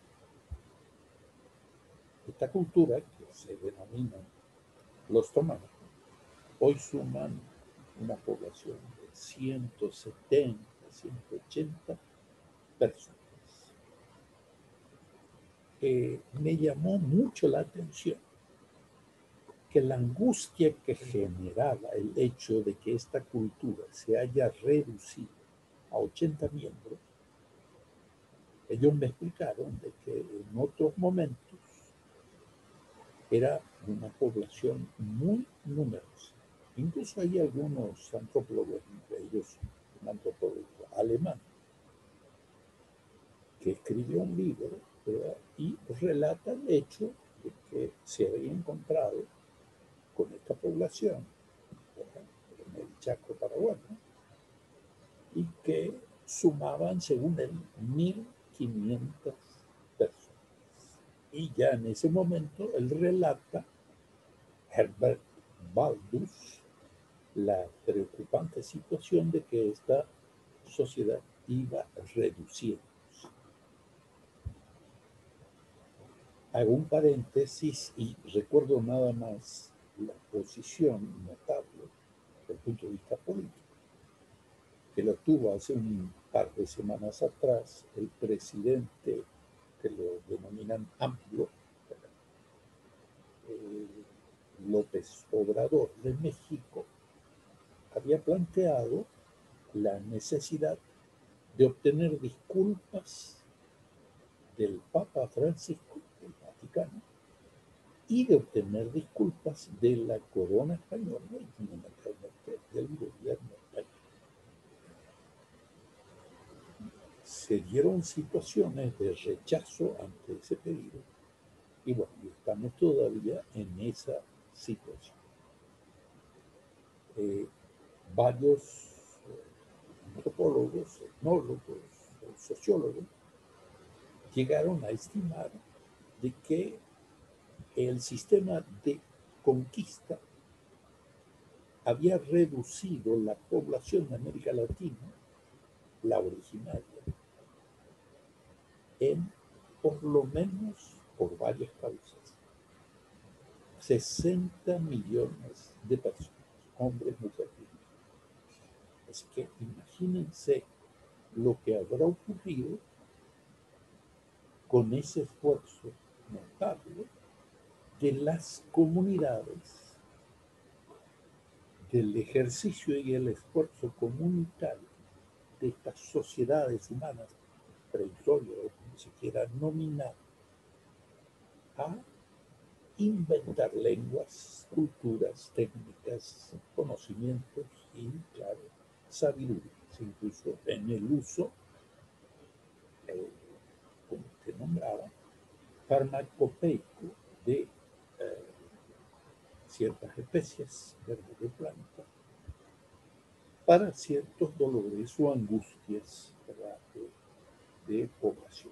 A: Esta cultura, que se denomina los tomanos, hoy suman una población de ciento setenta, ciento ochenta personas. Eh, me llamó mucho la atención que la angustia que generaba el hecho de que esta cultura se haya reducido a ochenta miembros, ellos me explicaron de que en otros momentos era una población muy numerosa. Incluso hay algunos antropólogos, entre ellos un antropólogo alemán, que escribió un libro, ¿verdad? Y relata el hecho de que se había encontrado con esta población, ¿verdad? En el Chaco paraguayo, y que sumaban, según él, mil quinientas personas. Y ya en ese momento él relata, Herbert Baldus, la preocupante situación de que esta sociedad iba reduciéndose. Hago un paréntesis y recuerdo nada más la posición notable desde el punto de vista político que lo tuvo hace un par de semanas atrás el presidente, que lo denominan AMLO, eh, López Obrador de México, había planteado la necesidad de obtener disculpas del Papa Francisco, del Vaticano, y de obtener disculpas de la corona española y fundamentalmente del gobierno español. Se dieron situaciones de rechazo ante ese pedido y bueno, estamos todavía en esa situación. Eh, varios antropólogos, etnólogos, sociólogos llegaron a estimar de que el sistema de conquista había reducido la población de América Latina, la originaria, en por lo menos, por varias causas, sesenta millones de personas, hombres, mujeres. Así que imagínense lo que habrá ocurrido con ese esfuerzo notable de las comunidades, del ejercicio y el esfuerzo comunitario de estas sociedades humanas prehistorias, o como se quiera nominar, a inventar lenguas, culturas, técnicas, conocimientos y, claro, sabiduría, incluso en el uso, eh, como usted nombraba, farmacopeico de eh, ciertas especies, ¿verdad?, de plantas, para ciertos dolores o angustias, ¿verdad?, de, de población.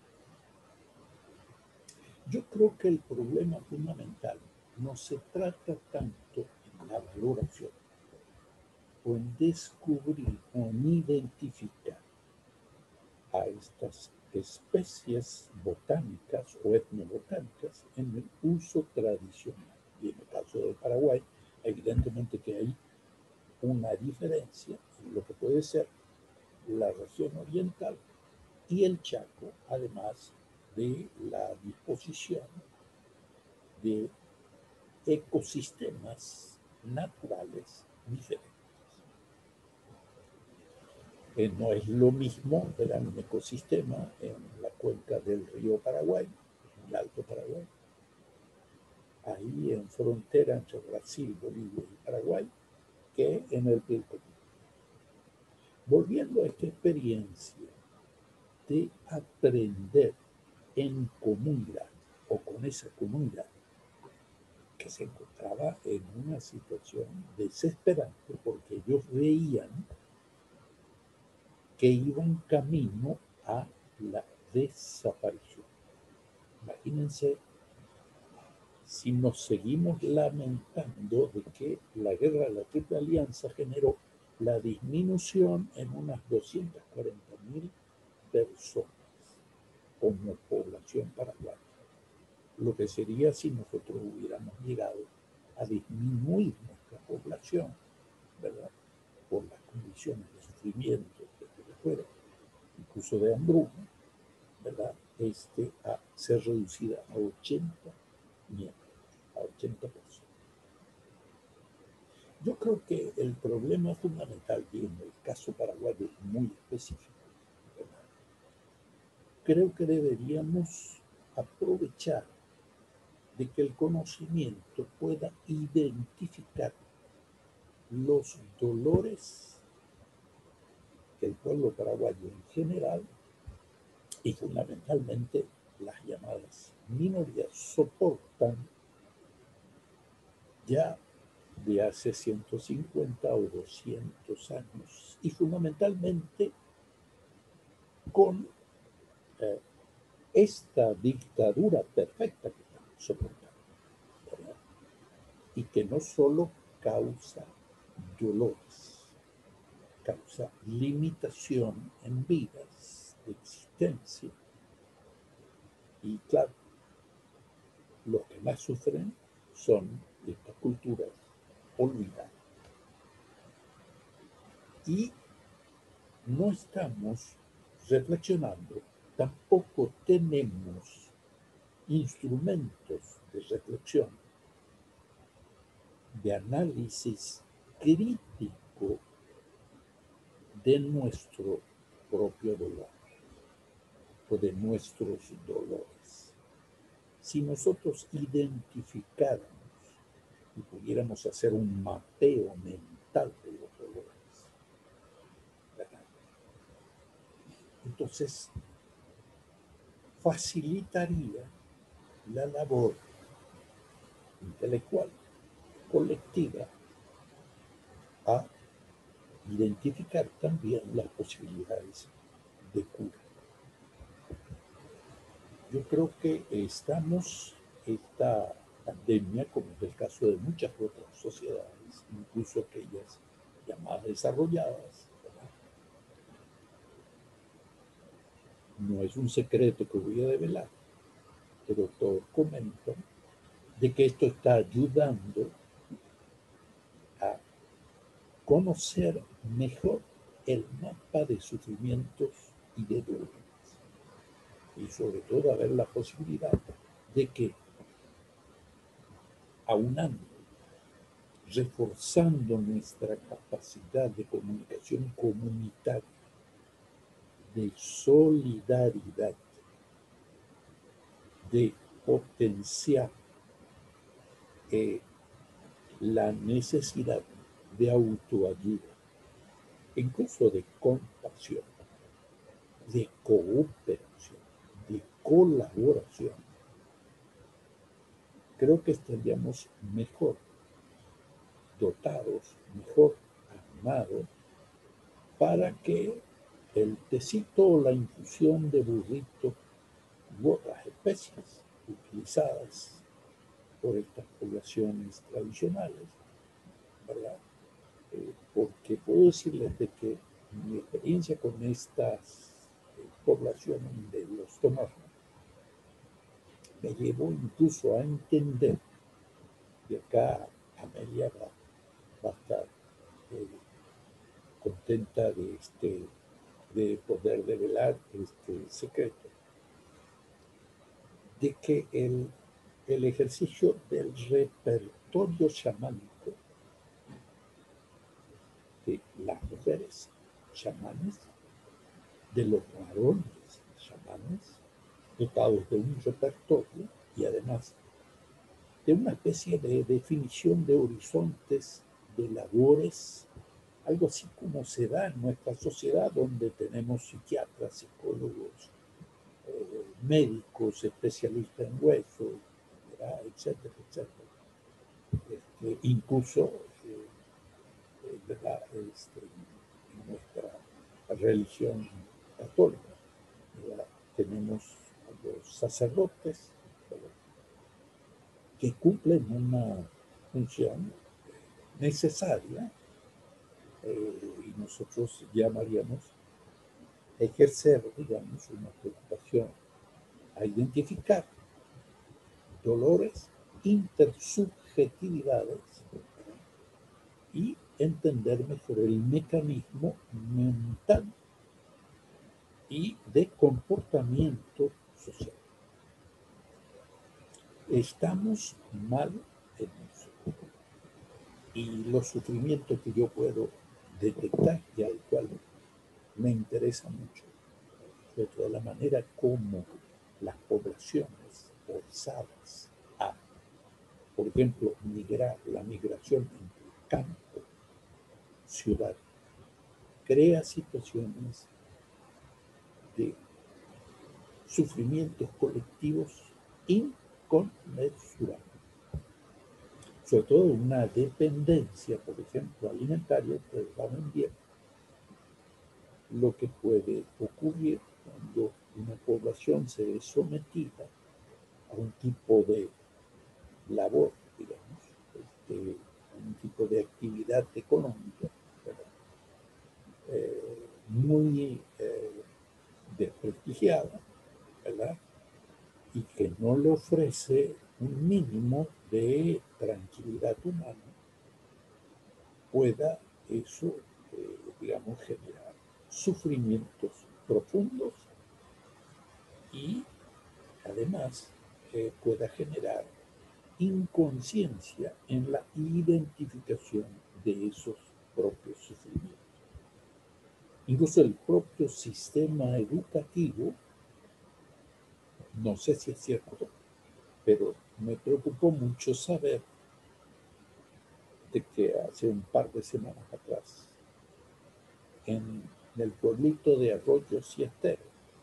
A: Yo creo que el problema fundamental no se trata tanto en la valoración o en descubrir o en identificar a estas especies botánicas o etnobotánicas en el uso tradicional. Y en el caso del Paraguay, evidentemente que hay una diferencia en lo que puede ser la región oriental y el Chaco, además de la disposición de ecosistemas naturales diferentes. Eh, no es lo mismo, ¿verdad? Un ecosistema en la cuenca del río Paraguay, el Alto Paraguay, ahí en frontera entre Brasil, Bolivia y Paraguay, que en el Pilcomayo. Volviendo a esta experiencia de aprender en comunidad o con esa comunidad que se encontraba en una situación desesperante porque ellos veían que iban camino a la desaparición. Imagínense si nos seguimos lamentando de que la guerra de la Triple Alianza generó la disminución en unas doscientas cuarenta mil personas como población paraguaya. Lo que sería si nosotros hubiéramos llegado a disminuir nuestra población, ¿verdad? Por las condiciones de sufrimiento que fuera, incluso de hambruna, ¿verdad? Este, a ser reducida a ochenta miembros, a ochenta personas. Yo creo que el problema fundamental, y en el caso paraguayo es muy específico, ¿verdad? Creo que deberíamos aprovechar de que el conocimiento pueda identificar los dolores que el pueblo paraguayo en general y fundamentalmente las llamadas minorías soportan ya de hace ciento cincuenta o doscientos años y fundamentalmente con eh, esta dictadura perfecta que estamos soportando, ¿verdad? Y que no solo causa dolores, causa limitación en vidas de existencia. Y claro, los que más sufren son estas culturas olvidadas. Y no estamos reflexionando, tampoco tenemos instrumentos de reflexión, de análisis crítico de nuestro propio dolor o de nuestros dolores. Si nosotros identificáramos y pudiéramos hacer un mapeo mental de los dolores, ¿verdad? Entonces facilitaría la labor intelectual colectiva a identificar también las posibilidades de cura. Yo creo que estamos, esta pandemia, como es el caso de muchas otras sociedades, incluso aquellas llamadas desarrolladas, ¿verdad? No es un secreto que voy a develar, pero todos comentan de que esto está ayudando a conocer mejor el mapa de sufrimientos y de dolores. Y sobre todo a ver la posibilidad de que, aunando, reforzando nuestra capacidad de comunicación comunitaria, de solidaridad, de potenciar eh, la necesidad de autoayuda, incluso de compasión, de cooperación, de colaboración, creo que estaríamos mejor dotados, mejor armados para que el tecito o la infusión de burrito u otras especies utilizadas por estas poblaciones tradicionales, ¿verdad? Eh, porque puedo decirles de que mi experiencia con estas eh, poblaciones de los tomados me llevó incluso a entender, y acá Amelia va, va a estar eh, contenta de, este, de poder develar este secreto, de que el, el ejercicio del repertorio chamánico de las mujeres chamanes, de los varones chamanes, dotados de un repertorio y además de una especie de definición de horizontes de labores, algo así como se da en nuestra sociedad, donde tenemos psiquiatras, psicólogos, eh, médicos, especialistas en hueso, ¿verdad? etcétera, etcétera. Este, incluso eh, ¿verdad? Este, en nuestra religión católica, ¿verdad? Tenemos a los sacerdotes, ¿verdad? Que cumplen una función necesaria, eh, y nosotros llamaríamos ejercer, digamos, una preocupación a identificar dolores, intersubjetividades y entender mejor el mecanismo mental y de comportamiento social. Estamos mal en eso. Y los sufrimientos que yo puedo detectar y al cual me interesa mucho, sobre todo la manera como las poblaciones forzadas a, por ejemplo, migrar, la migración entre campo, ciudad, crea situaciones de sufrimientos colectivos inconmensurables. Sobre todo una dependencia, por ejemplo, alimentaria, ustedes saben bien lo que puede ocurrir cuando una población se ve sometida a un tipo de labor, digamos, este, a un tipo de actividad económica, eh, muy eh, desprestigiada, ¿verdad? Y que no le ofrece un mínimo de tranquilidad humana, pueda eso, eh, digamos, generar sufrimientos profundos y además eh, pueda generar inconsciencia en la identificación de esos propios sufrimientos. Incluso el propio sistema educativo, no sé si es cierto, pero me preocupó mucho saber de que hace un par de semanas atrás, en el pueblito de Arroyo Siestero,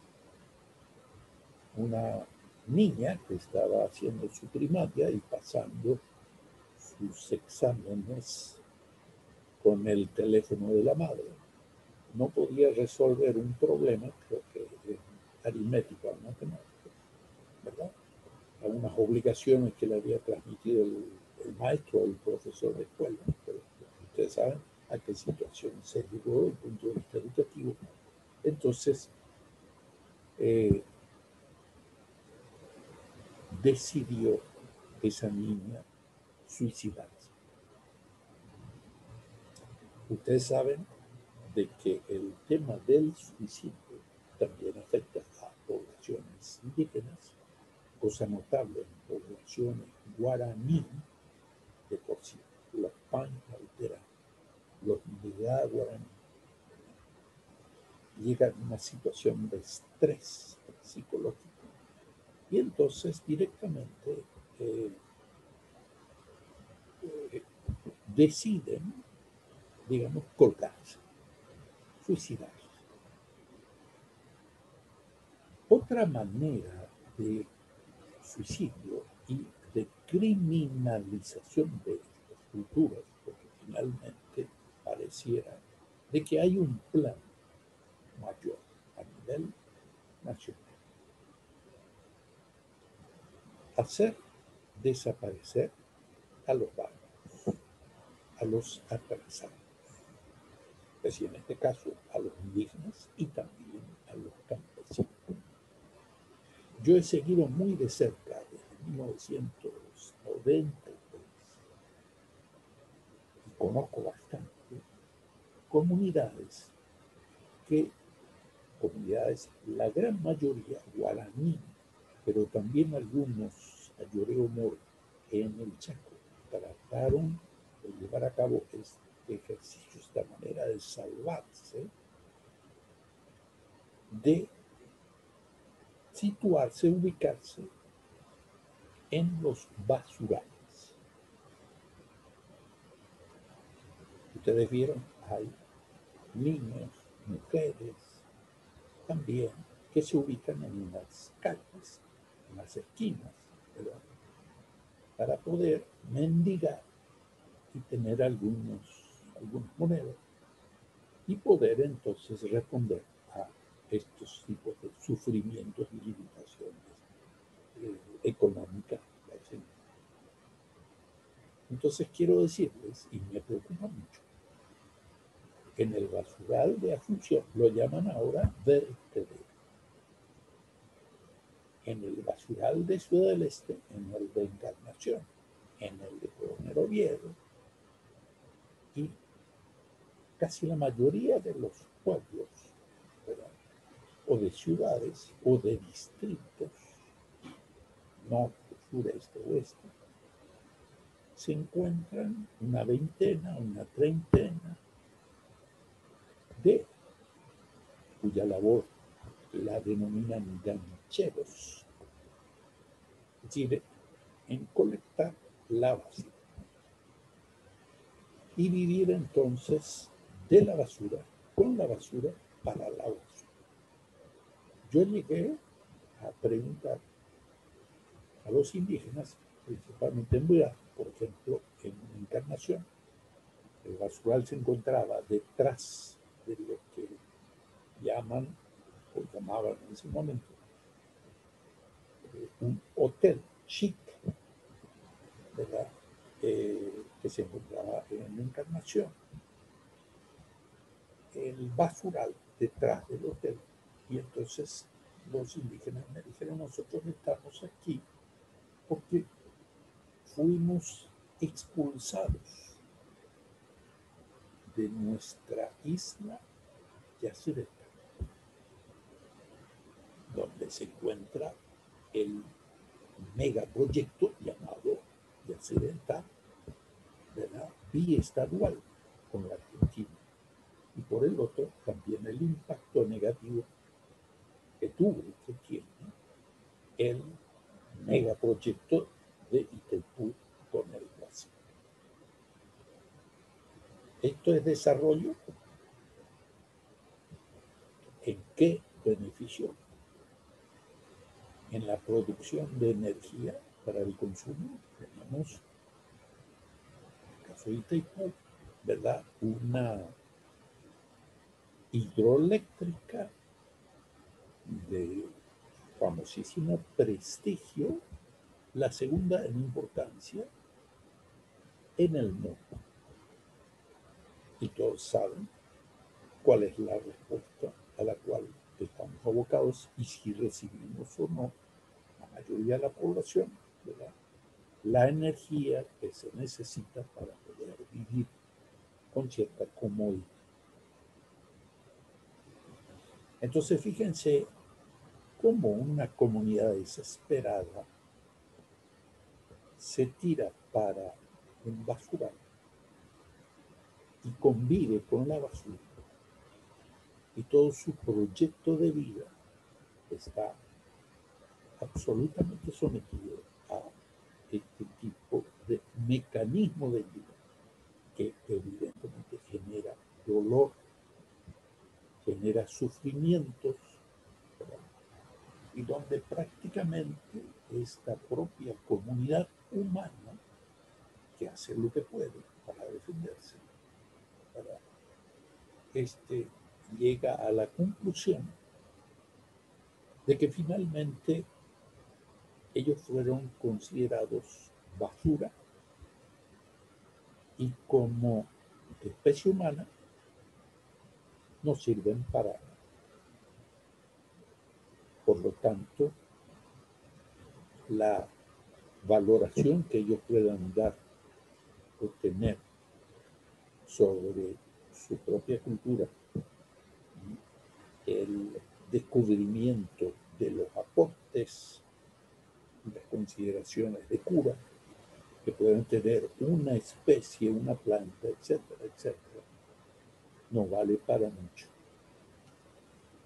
A: una niña que estaba haciendo su primaria y pasando sus exámenes con el teléfono de la madre, no podía resolver un problema, creo que es aritmético, matemático, ¿verdad? A unas obligaciones que le había transmitido el, el maestro o el profesor de escuela, pero ustedes saben a qué situación se llegó desde el punto de vista educativo. Entonces, eh, decidió esa niña suicidarse. Ustedes saben de que el tema del suicidio también afecta a poblaciones indígenas, cosa notable en poblaciones guaraní, de por sí, los pancalteras, los Migá guaraní, llegan a una situación de estrés psicológico y entonces directamente eh, eh, deciden, digamos, colgarse, suicidarse. Otra manera de suicidio y de criminalización de estas culturas, porque finalmente pareciera de que hay un plan mayor a nivel nacional. Hacer desaparecer a los bárbaros, a los atrasados, es decir, en este caso a los indígenas y también a los campesinos. Yo he seguido muy de cerca desde mil novecientos noventa y tres y conozco bastante comunidades que, comunidades, la gran mayoría guaraní, pero también algunos ayoreo moro en el Chaco, trataron de llevar a cabo este ejercicio, esta manera de salvarse de situarse, ubicarse en los basurales. Ustedes vieron, hay niños, mujeres, también, que se ubican en las calles, en las esquinas, ¿verdad? Para poder mendigar y tener algunos, algunas monedas y poder entonces responder a estos tipos de sufrimientos y limitaciones eh, económicas. Entonces quiero decirles, y me preocupa mucho, en el basural de Asunción lo llaman ahora vertedero. En el basural de Ciudad del Este, en el de Encarnación, en el de Coronel Oviedo, y casi la mayoría de los pueblos, ¿verdad? O de ciudades o de distritos, norte, sureste, oeste, se encuentran una veintena, una treintena de cuya labor la denominan gancheros, es decir, en colectar la basura y vivir entonces de la basura, con la basura, para la basura. Yo llegué a preguntar a los indígenas, principalmente en Buea, por ejemplo, en Encarnación, el basural se encontraba detrás de lo que llaman, o llamaban en ese momento, eh, un hotel chic, ¿verdad? Eh, que se encontraba en Encarnación. El basural detrás del hotel. Y entonces los indígenas me dijeron, nosotros estamos aquí porque fuimos expulsados de nuestra isla Yacyretá, donde se encuentra el megaproyecto llamado Yacyretá, ¿verdad? Biestadual con la Argentina. Y por el otro, también el impacto negativo que tuvo y que tiene el megaproyecto de Itaipú con el Brasil. Esto es desarrollo. ¿En qué beneficio? En la producción de energía para el consumo. Tenemos, en el caso de Itaipú, ¿verdad? Una hidroeléctrica de famosísimo prestigio, la segunda en importancia en el mundo. Y todos saben cuál es la respuesta a la cual estamos abocados y si recibimos o no, la mayoría de la población, ¿verdad? La energía que se necesita para poder vivir con cierta comodidad. Entonces, fíjense cómo una comunidad desesperada se tira para un basural y convive con la basura. Y todo su proyecto de vida está absolutamente sometido a este tipo de mecanismo de vida que evidentemente genera dolor, genera sufrimientos, ¿verdad? Y donde prácticamente esta propia comunidad humana que hace lo que puede para defenderse, ¿verdad? Este, llega a la conclusión de que finalmente ellos fueron considerados basura y como especie humana no sirven para nada. Por lo tanto, la valoración que ellos puedan dar o tener sobre su propia cultura y el descubrimiento de los aportes y las consideraciones de cura que pueden tener una especie, una planta, etcétera, etcétera, no vale para mucho.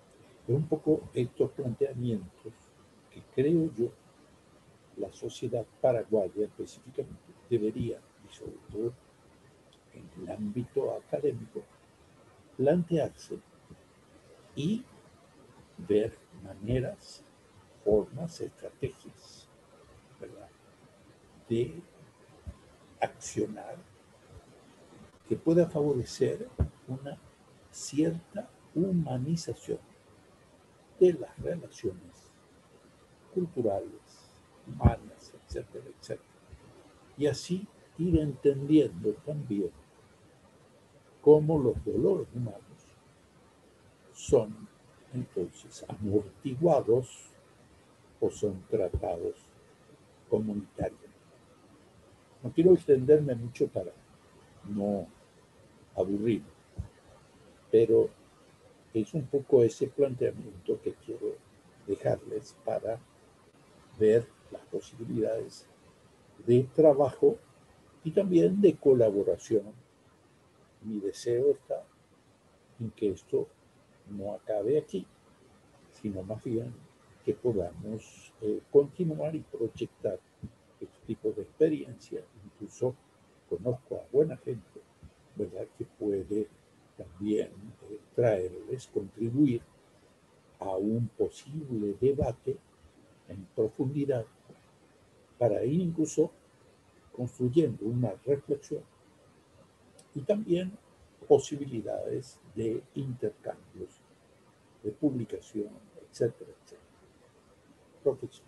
A: Es un poco estos planteamientos que creo yo la sociedad paraguaya específicamente debería, y sobre todo en el ámbito académico, plantearse y ver maneras, formas, estrategias, ¿verdad?, de accionar que pueda favorecer una cierta humanización de las relaciones culturales, humanas, etcétera, etcétera. Y así ir entendiendo también cómo los dolores humanos son entonces amortiguados o son tratados comunitariamente. No quiero extenderme mucho para no aburrir, pero es un poco ese planteamiento que quiero dejarles para ver las posibilidades de trabajo y también de colaboración. Mi deseo está en que esto no acabe aquí, sino más bien que podamos eh, continuar y proyectar este tipo de experiencia. Incluso conozco a buena gente, ¿verdad?, que puede también eh, traerles, contribuir a un posible debate en profundidad para ir incluso construyendo una reflexión y también posibilidades de intercambios, de publicación, etcétera, etcétera. Profesor.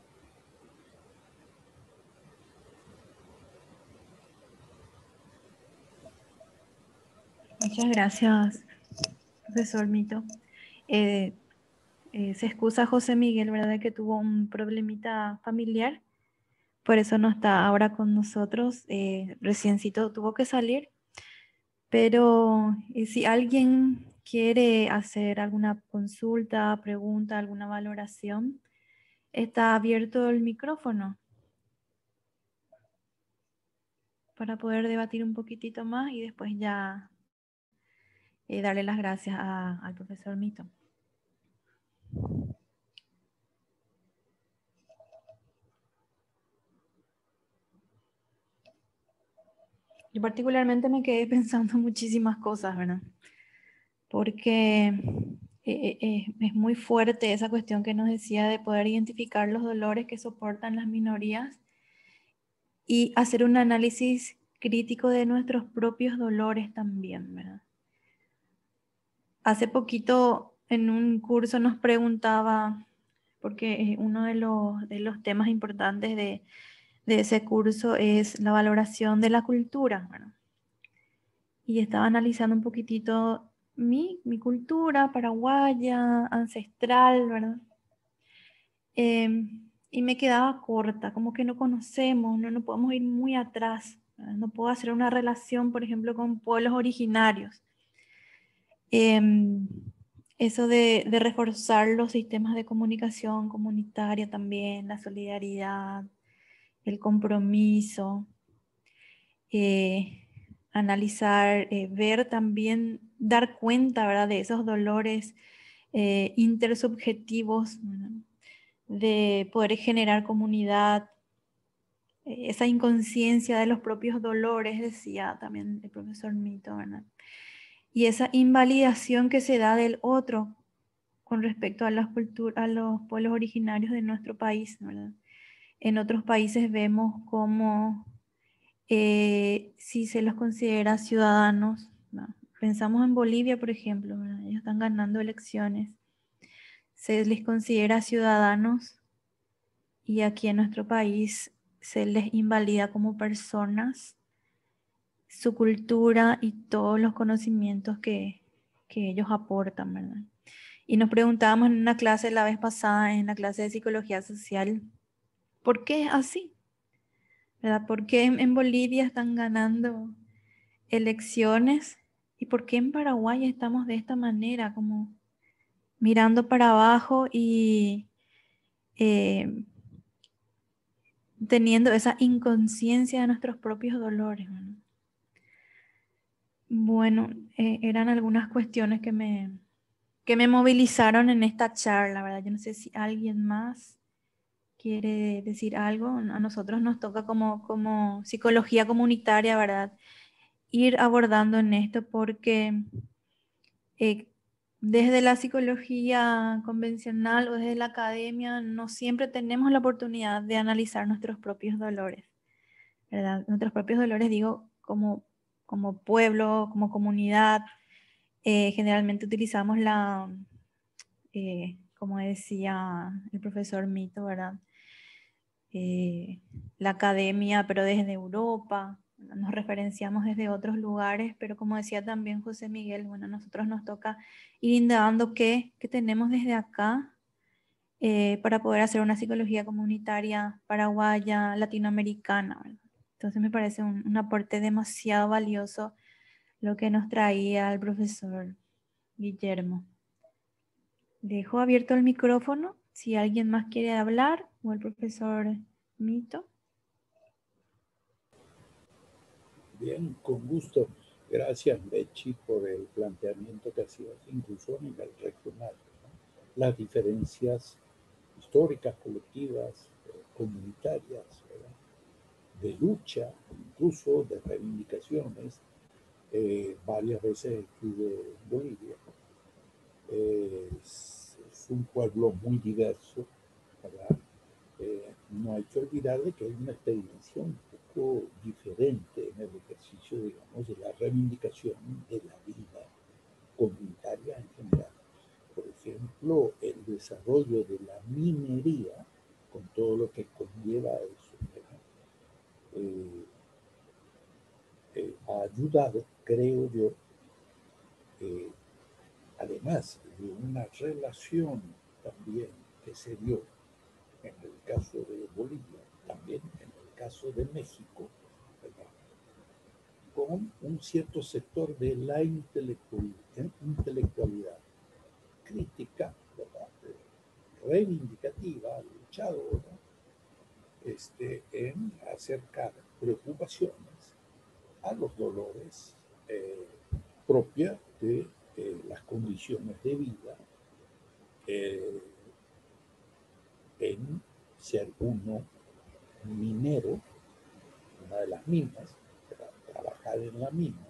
C: Muchas gracias, profesor Mito. Eh, eh, se excusa José Miguel, ¿verdad?, que tuvo un problemita familiar, por eso no está ahora con nosotros. Eh, reciencito tuvo que salir, pero eh, si alguien quiere hacer alguna consulta, pregunta, alguna valoración, está abierto el micrófono para poder debatir un poquitito más y después ya eh, darle las gracias a, al profesor Mito. Yo particularmente me quedé pensando muchísimas cosas, ¿verdad? Porque eh, eh, es muy fuerte esa cuestión que nos decía de poder identificar los dolores que soportan las minorías y hacer un análisis crítico de nuestros propios dolores también, ¿verdad? Hace poquito en un curso nos preguntaba, porque uno de los, de los temas importantes de, de ese curso es la valoración de la cultura, ¿verdad? Y estaba analizando un poquitito mi, mi cultura paraguaya, ancestral, ¿verdad? Eh, y me quedaba corta, como que no conocemos, no, no podemos ir muy atrás, ¿verdad? No puedo hacer una relación, por ejemplo, con pueblos originarios. Eh, eso de, de reforzar los sistemas de comunicación comunitaria también, la solidaridad, el compromiso, eh, analizar, eh, ver también, dar cuenta, ¿verdad?, de esos dolores eh, intersubjetivos, ¿verdad?, de poder generar comunidad, eh, esa inconsciencia de los propios dolores, decía también el profesor Mito, ¿verdad?, y esa invalidación que se da del otro con respecto a las culturas, a los pueblos originarios de nuestro país, ¿verdad? En otros países vemos cómo eh, si se los considera ciudadanos, ¿no? Pensamos en Bolivia, por ejemplo, ¿verdad? Ellos están ganando elecciones, se les considera ciudadanos y aquí en nuestro país se les invalida como personas su cultura y todos los conocimientos que, que ellos aportan, ¿verdad? Y nos preguntábamos en una clase la vez pasada, en la clase de psicología social, ¿por qué es así? ¿Verdad? ¿Por qué en, en Bolivia están ganando elecciones y por qué en Paraguay estamos de esta manera, como mirando para abajo y eh, teniendo esa inconsciencia de nuestros propios dolores, ¿verdad? Bueno, eh, eran algunas cuestiones que me, que me movilizaron en esta charla, ¿verdad? Yo no sé si alguien más quiere decir algo. A nosotros nos toca como, como psicología comunitaria, ¿verdad? Ir abordando en esto porque eh, desde la psicología convencional o desde la academia no siempre tenemos la oportunidad de analizar nuestros propios dolores, ¿verdad? Nuestros propios dolores, digo, como, como pueblo, como comunidad. Eh, generalmente utilizamos la, eh, como decía el profesor Mito, ¿verdad? Eh, la academia, pero desde Europa, nos referenciamos desde otros lugares, pero como decía también José Miguel, bueno, a nosotros nos toca ir indagando qué, qué tenemos desde acá eh, para poder hacer una psicología comunitaria paraguaya, latinoamericana, ¿verdad? Entonces me parece un, un aporte demasiado valioso lo que nos traía el profesor Guillermo. Dejo abierto el micrófono si alguien más quiere hablar o el profesor Mito.
A: Bien, con gusto. Gracias, Bechi, por el planteamiento que hacías, incluso a nivel regional, ¿no? Las diferencias históricas, colectivas, eh, comunitarias, ¿verdad? De lucha, incluso de reivindicaciones. Eh, varias veces estuve en Bolivia. Eh, es, es un pueblo muy diverso, ¿verdad? Eh, no hay que olvidar de que hay una experiencia un poco diferente en el ejercicio, digamos, de la reivindicación de la vida comunitaria en general. Por ejemplo, el desarrollo de la minería, con todo lo que conlleva eso, eh, eh, ha ayudado, creo yo, eh, además de una relación también que se dio en el caso de Bolivia, también en el caso de México, ¿verdad? Con un cierto sector de la intelectualidad, intelectualidad crítica, ¿verdad? Reivindicativa, luchadora, este, en acercar preocupaciones a los dolores eh, propias de eh, las condiciones de vida eh, en ser uno minero, una de las minas, para trabajar en la mina.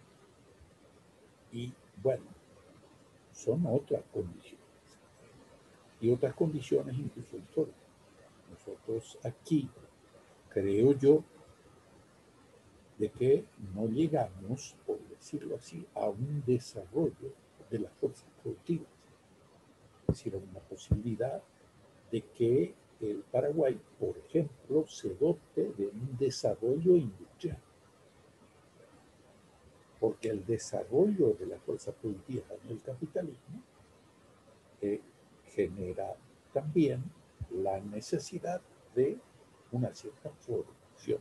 A: Y bueno, son otras condiciones. Y otras condiciones incluso históricas. Nosotros aquí, creo yo, de que no llegamos, por decirlo así, a un desarrollo de las fuerzas productivas. Es decir, a una posibilidad de que el Paraguay, por ejemplo, se dote de un desarrollo industrial. Porque el desarrollo de las fuerzas productivas en el capitalismo eh, genera también la necesidad de una cierta formación.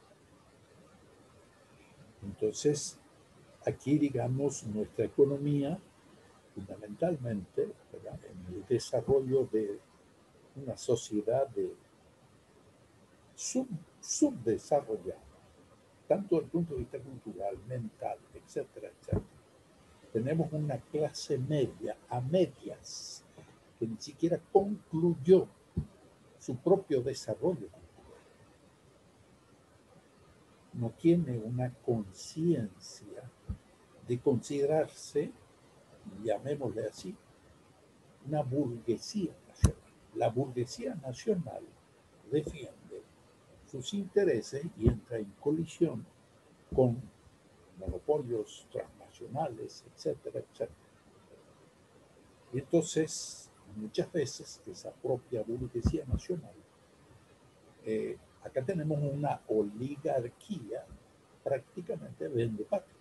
A: Entonces, aquí, digamos, nuestra economía, fundamentalmente, ¿verdad?, en el desarrollo de una sociedad de sub, subdesarrollada, tanto desde el punto de vista cultural, mental, etcétera, etcétera. Tenemos una clase media a medias que ni siquiera concluyó su propio desarrollo cultural. No tiene una conciencia de considerarse, llamémosle así, una burguesía nacional. La burguesía nacional defiende sus intereses y entra en colisión con monopolios transnacionales, etcétera, etcétera. Y entonces, muchas veces, esa propia burguesía nacional, eh, acá tenemos una oligarquía prácticamente vende patria.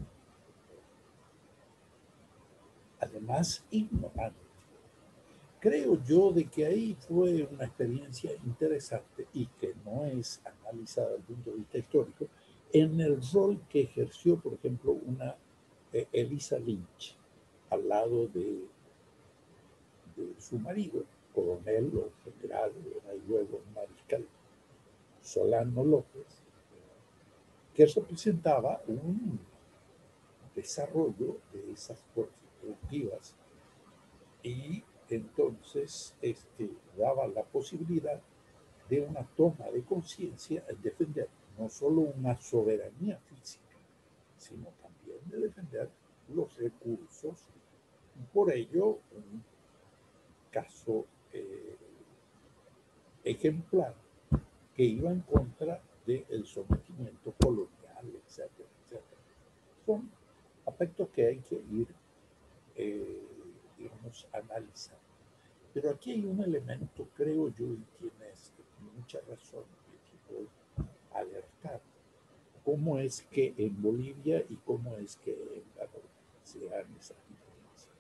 A: Además, ignorante. Creo yo de que ahí fue una experiencia interesante y que no es analizada desde el punto de vista histórico, en el rol que ejerció, por ejemplo, una eh, Elisa Lynch al lado de, de su marido, coronel o general, y luego mariscal Solano López, que representaba un desarrollo de esas fuerzas productivas y entonces este, daba la posibilidad de una toma de conciencia en defender no solo una soberanía física, sino también de defender los recursos. Y por ello, un caso eh, ejemplar que iba en contra del sometimiento colonial, etcétera, etcétera. Son aspectos que hay que ir, eh, digamos, analizando. Pero aquí hay un elemento, creo yo, y tienes mucha razón, que quiero alertar. ¿Cómo es que en Bolivia y cómo es que en Ecuador se dan esas diferencias?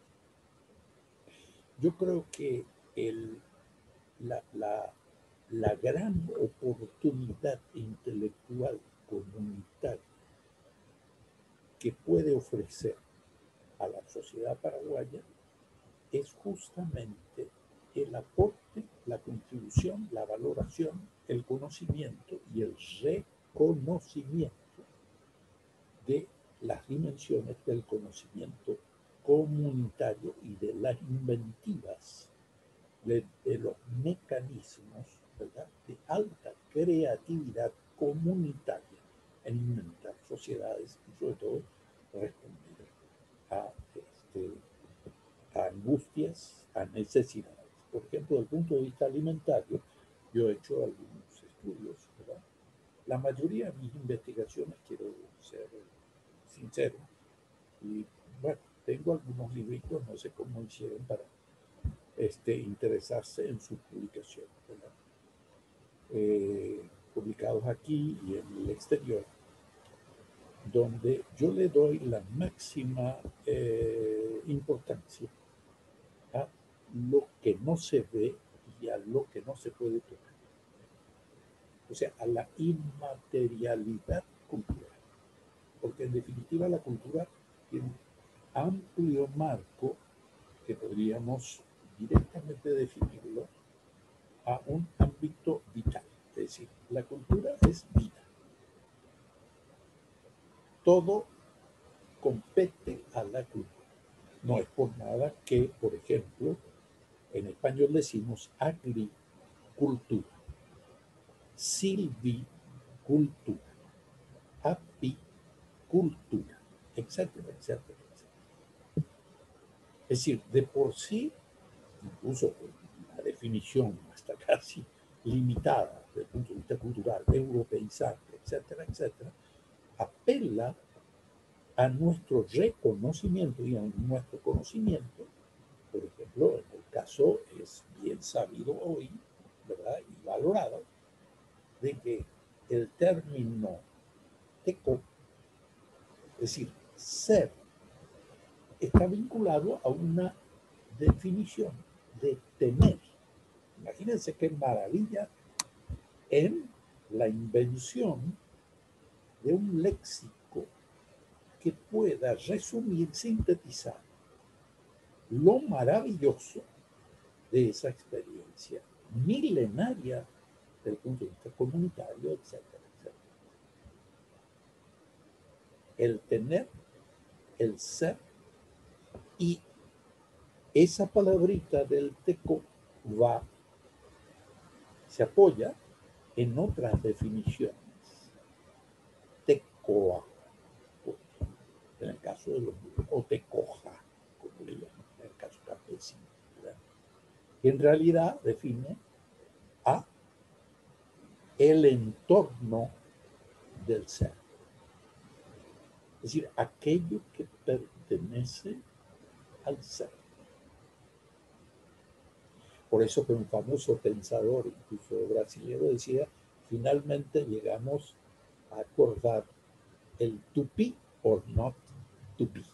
A: Yo creo que el, la, la, la gran oportunidad intelectual comunitaria que puede ofrecer a la sociedad paraguaya es justamente el aporte, la contribución, la valoración, el conocimiento y el reconocimiento de las dimensiones del conocimiento comunitario y de las inventivas, de, de los mecanismos, ¿verdad?, de alta creatividad comunitaria en inventar sociedades y sobre todo responder a, este, a angustias, a necesidades. Por ejemplo, desde el punto de vista alimentario, yo he hecho algunos estudios, ¿verdad? La mayoría de mis investigaciones, quiero ser sincero, y bueno, tengo algunos libritos, no sé cómo hicieron para este, interesarse en su publicación, ¿verdad? Eh, publicados aquí y en el exterior, donde yo le doy la máxima eh, importancia a lo que no se ve y a lo que no se puede tocar. O sea, a la inmaterialidad cultural. Porque en definitiva la cultura tiene un amplio marco que podríamos directamente definirlo a un ámbito vital. Es decir, la cultura es vida. Todo compete a la cultura. No es por nada que, por ejemplo, en español decimos agricultura, silvicultura, apicultura, etcétera, etcétera, etcétera. Es decir, de por sí, incluso la definición hasta casi limitada desde el punto de vista cultural, europeizante, etcétera, etcétera, apela a nuestro reconocimiento y a nuestro conocimiento. Por ejemplo, en el caso es bien sabido hoy, ¿verdad?, y valorado, de que el término teco, es decir, ser, está vinculado a una definición de tener. Imagínense qué maravilla en la invención de un léxico que pueda resumir, sintetizar lo maravilloso de esa experiencia milenaria desde el punto de vista comunitario, etcétera, etcétera. El tener, el ser, y esa palabrita del teco va, se apoya en otras definiciones. Tecoa, en el caso de los o tecoja, como le llaman, en el caso campesino, ¿verdad? Que en realidad define a el entorno del ser. Es decir, aquello que pertenece al ser. Por eso que un famoso pensador, incluso brasileño, decía, finalmente llegamos a acordar el to be or not to be.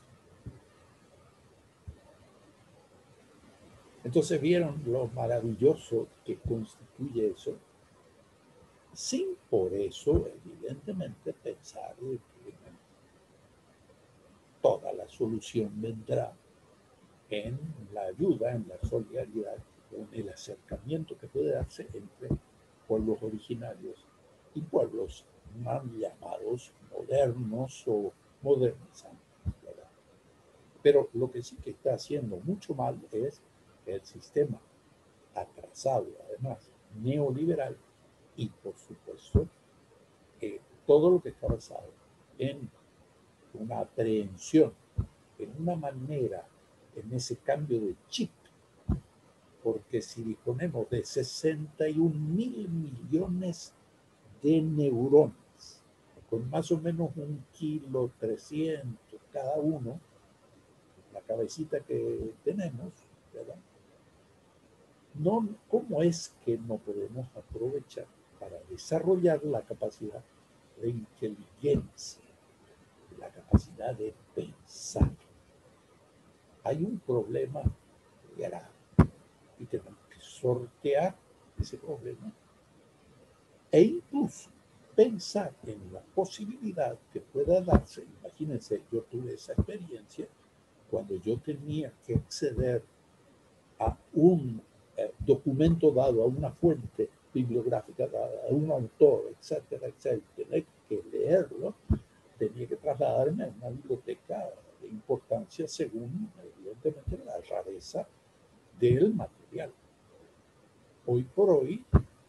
A: Entonces vieron lo maravilloso que constituye eso, sin por eso, evidentemente, pensar que toda la solución vendrá en la ayuda, en la solidaridad, en el acercamiento que puede darse entre pueblos originarios y pueblos mal llamados modernos o modernizantes, ¿verdad? Pero lo que sí que está haciendo mucho mal es el sistema atrasado, además, neoliberal, y por supuesto, eh, todo lo que está basado en una aprehensión, en una manera, en ese cambio de chip, porque si disponemos de sesenta y un mil millones de neuronas, con más o menos un kilo trescientos cada uno, la cabecita que tenemos, ¿verdad? No, ¿cómo es que no podemos aprovechar para desarrollar la capacidad de inteligencia, la capacidad de pensar? Hay un problema grave y tenemos que sortear ese problema e incluso pensar en la posibilidad que pueda darse. Imagínense, yo tuve esa experiencia cuando yo tenía que acceder a un eh, documento dado, a una fuente bibliográfica dada, a un autor, etcétera, etcétera, tenía que leerlo, tenía que trasladarme a una biblioteca de importancia según, evidentemente, la rareza del material. Hoy por hoy,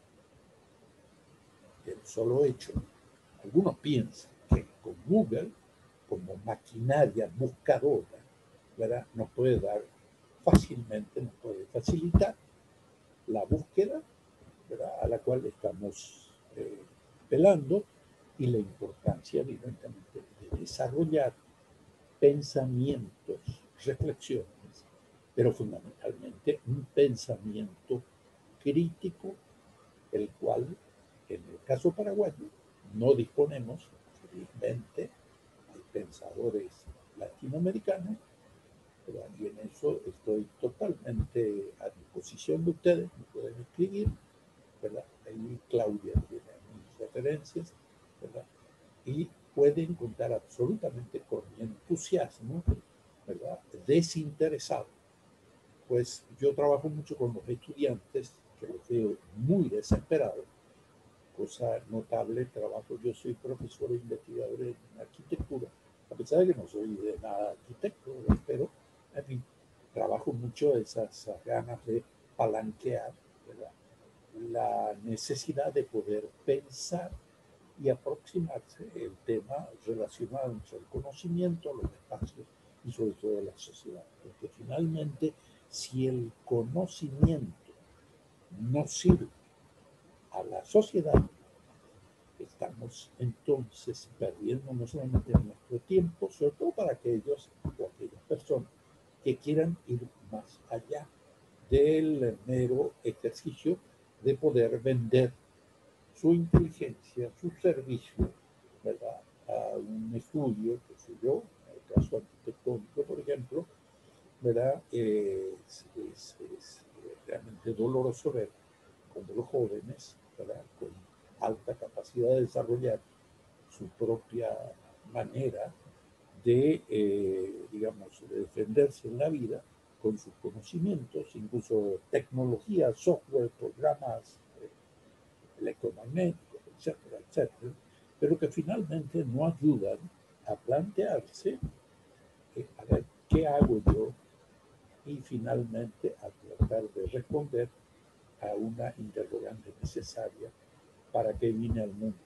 A: el solo hecho, algunos piensan que con Google, como maquinaria buscadora, ¿verdad?, nos puede dar fácilmente, nos puede facilitar la búsqueda, ¿verdad?, a la cual estamos eh, apelando, y la importancia, evidentemente, de desarrollar pensamientos, reflexiones, pero fundamentalmente un pensamiento crítico, el cual, en el caso paraguayo, no disponemos, felizmente. Hay pensadores latinoamericanos, ¿verdad?, y en eso estoy totalmente a disposición de ustedes, me pueden escribir, ¿verdad? Ahí Claudia tiene mis referencias, ¿verdad? Y pueden contar absolutamente con mi entusiasmo, ¿verdad?, desinteresado. Pues yo trabajo mucho con los estudiantes, que los veo muy desesperados, cosa notable. Trabajo, yo soy profesor e investigador en arquitectura, a pesar de que no soy de nada arquitecto, pero en fin, trabajo mucho esas ganas de palanquear, ¿verdad?, la necesidad de poder pensar y aproximarse el tema relacionado entre el conocimiento, los espacios y sobre todo la sociedad. Porque finalmente, si el conocimiento no sirve a la sociedad, estamos entonces perdiendo no solamente nuestro tiempo, sobre todo para aquellos o aquellas personas que quieran ir más allá del mero ejercicio de poder vender su inteligencia, su servicio, ¿verdad?, a un estudio, qué sé yo, en el caso arquitectónico, por ejemplo, ¿verdad? Eh, es, es, es realmente doloroso ver cómo los jóvenes, ¿verdad?, con alta capacidad de desarrollar su propia manera de, eh, digamos, de defenderse en la vida con sus conocimientos, incluso tecnología, software, programas eh, electromagnéticos, etcétera, etcétera, pero que finalmente no ayudan a plantearse eh, a ver qué hago yo, y finalmente a tratar de responder a una interrogante necesaria: ¿para qué vine al mundo?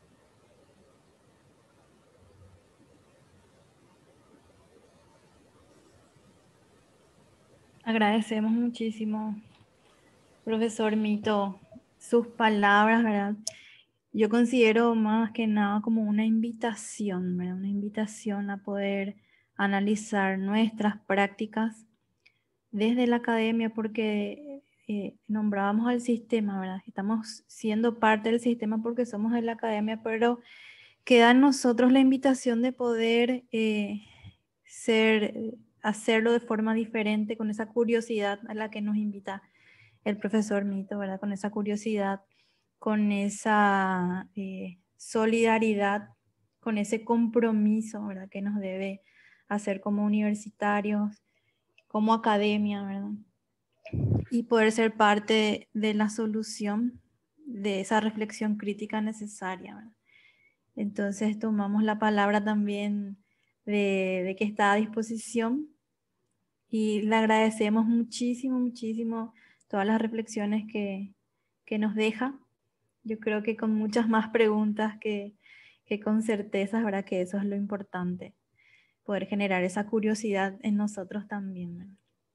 C: Agradecemos muchísimo, profesor Mito, sus palabras, ¿verdad? Yo considero más que nada como una invitación, ¿verdad? Una invitación a poder analizar nuestras prácticas desde la academia, porque eh, nombrábamos al sistema, ¿verdad? Estamos siendo parte del sistema porque somos de la academia, pero queda en nosotros la invitación de poder eh, ser, hacerlo de forma diferente, con esa curiosidad a la que nos invita el profesor Mito, ¿verdad? Con esa curiosidad, con esa eh, solidaridad, con ese compromiso, ¿verdad?, que nos debe hacer como universitarios, como academia, ¿verdad?, y poder ser parte de la solución de esa reflexión crítica necesaria, ¿verdad? Entonces tomamos la palabra también de, de que está a disposición Y le agradecemos muchísimo, muchísimo todas las reflexiones que, que nos deja. Yo creo que con muchas más preguntas que, que con certezas, ¿verdad? Que eso es lo importante, poder generar esa curiosidad en nosotros también, ¿verdad?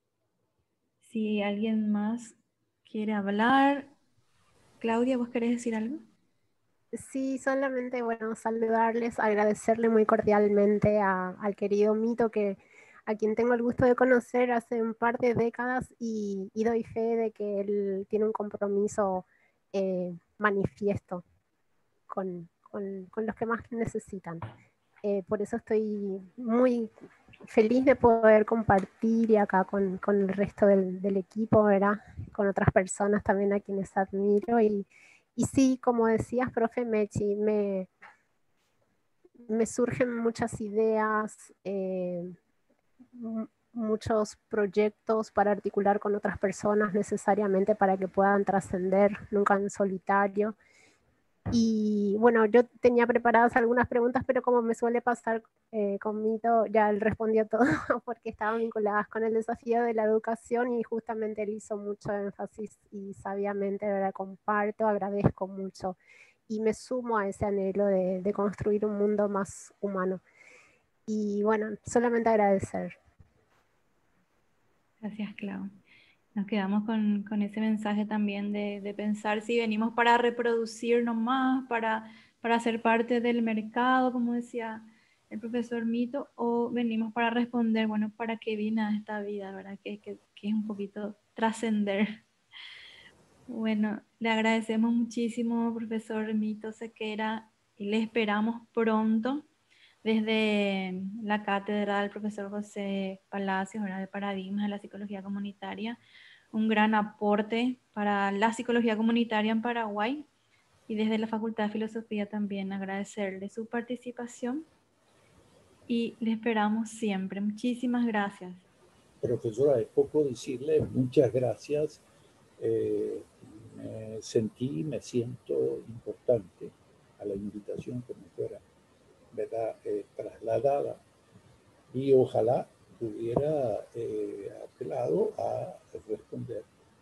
C: Si alguien más quiere hablar. Claudia, ¿vos querés decir algo?
D: Sí, solamente, bueno, saludarles, agradecerle muy cordialmente a- al querido Mito, que, a quien tengo el gusto de conocer hace un par de décadas y, y doy fe de que él tiene un compromiso eh, manifiesto con, con- con los que más necesitan. Eh, por eso estoy muy feliz de poder compartir y acá con, con el resto del, del equipo, ¿verdad? Con otras personas también a quienes admiro. Y, y sí, como decías, profe Mechi, me, me surgen muchas ideas, eh, muchos proyectos para articular con otras personas necesariamente para que puedan trascender, nunca en solitario. Y bueno, yo tenía preparadas algunas preguntas, pero como me suele pasar eh, con Mito, ya él respondió todo porque estaban vinculadas con el desafío de la educación y justamente él hizo mucho énfasis y sabiamente, ¿verdad? Comparto, agradezco mucho y me sumo a ese anhelo de, de construir un mundo más humano. Y bueno, solamente agradecer.
C: Gracias, Clau. Nos quedamos con, con ese mensaje también de, de pensar si venimos para reproducir nomás, para, para ser parte del mercado, como decía el profesor Mito, o venimos para responder, bueno, ¿para qué vine a esta vida? ¿Verdad? Que, que, que es un poquito trascender. Bueno, le agradecemos muchísimo, profesor Mito Sequera, y le esperamos pronto desde la cátedra del profesor José Palacios, ¿verdad? De Paradigmas de la Psicología Comunitaria, un gran aporte para la psicología comunitaria en Paraguay, y desde la Facultad de Filosofía también agradecerle su participación y le esperamos siempre. Muchísimas gracias.
A: Profesora, es poco decirle muchas gracias. Eh, me sentí, me siento importante a la invitación que me fuera, ¿verdad? Eh, trasladada, y ojalá hubiera eh, apelado a responder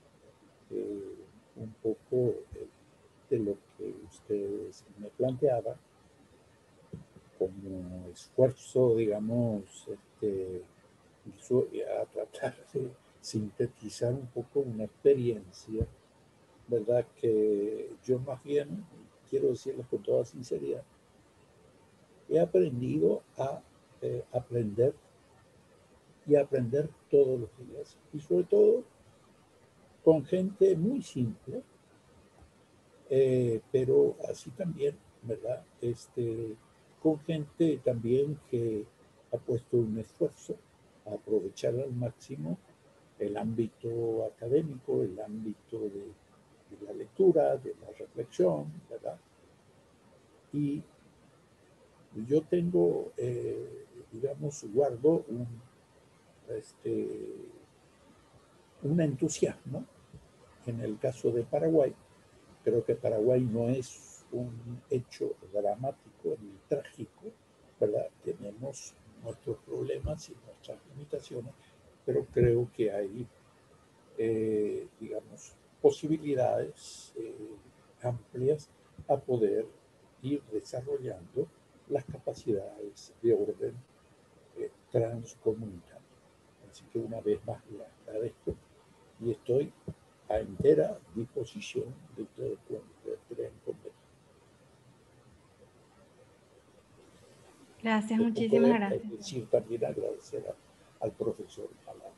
A: eh, un poco eh, de lo que ustedes me planteaban como esfuerzo, digamos, este, a tratar de sintetizar un poco una experiencia, ¿verdad? Que yo más bien, quiero decirles con toda sinceridad, he aprendido a eh, aprender y a aprender todos los días. Y sobre todo con gente muy simple, eh, pero así también, ¿verdad? Este, con gente también que ha puesto un esfuerzo a aprovechar al máximo el ámbito académico, el ámbito de, de la lectura, de la reflexión, ¿verdad? Y yo tengo, eh, digamos, guardo un, este, un entusiasmo en el caso de Paraguay. Creo que Paraguay no es un hecho dramático ni trágico, ¿verdad? Tenemos nuestros problemas y nuestras limitaciones, pero creo que hay, eh, digamos, posibilidades eh, amplias a poder ir desarrollando las capacidades de orden eh, transcomunitario. Así que una vez más le agradezco y estoy a entera disposición de ustedes cuando ustedes crean convenir.
C: Gracias,
A: Después
C: muchísimas
A: poder
C: gracias.
A: decir también agradecer a, al profesor Palacio.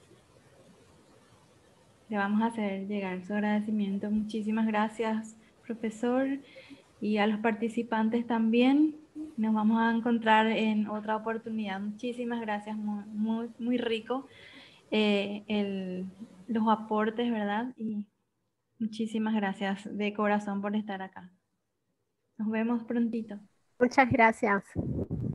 C: Le vamos a hacer llegar su agradecimiento. Muchísimas gracias, profesor, y a los participantes también. Nos vamos a encontrar en otra oportunidad. Muchísimas gracias, muy, muy, muy rico eh, el, los aportes, ¿verdad? Y muchísimas gracias de corazón por estar acá. Nos vemos prontito.
D: Muchas gracias.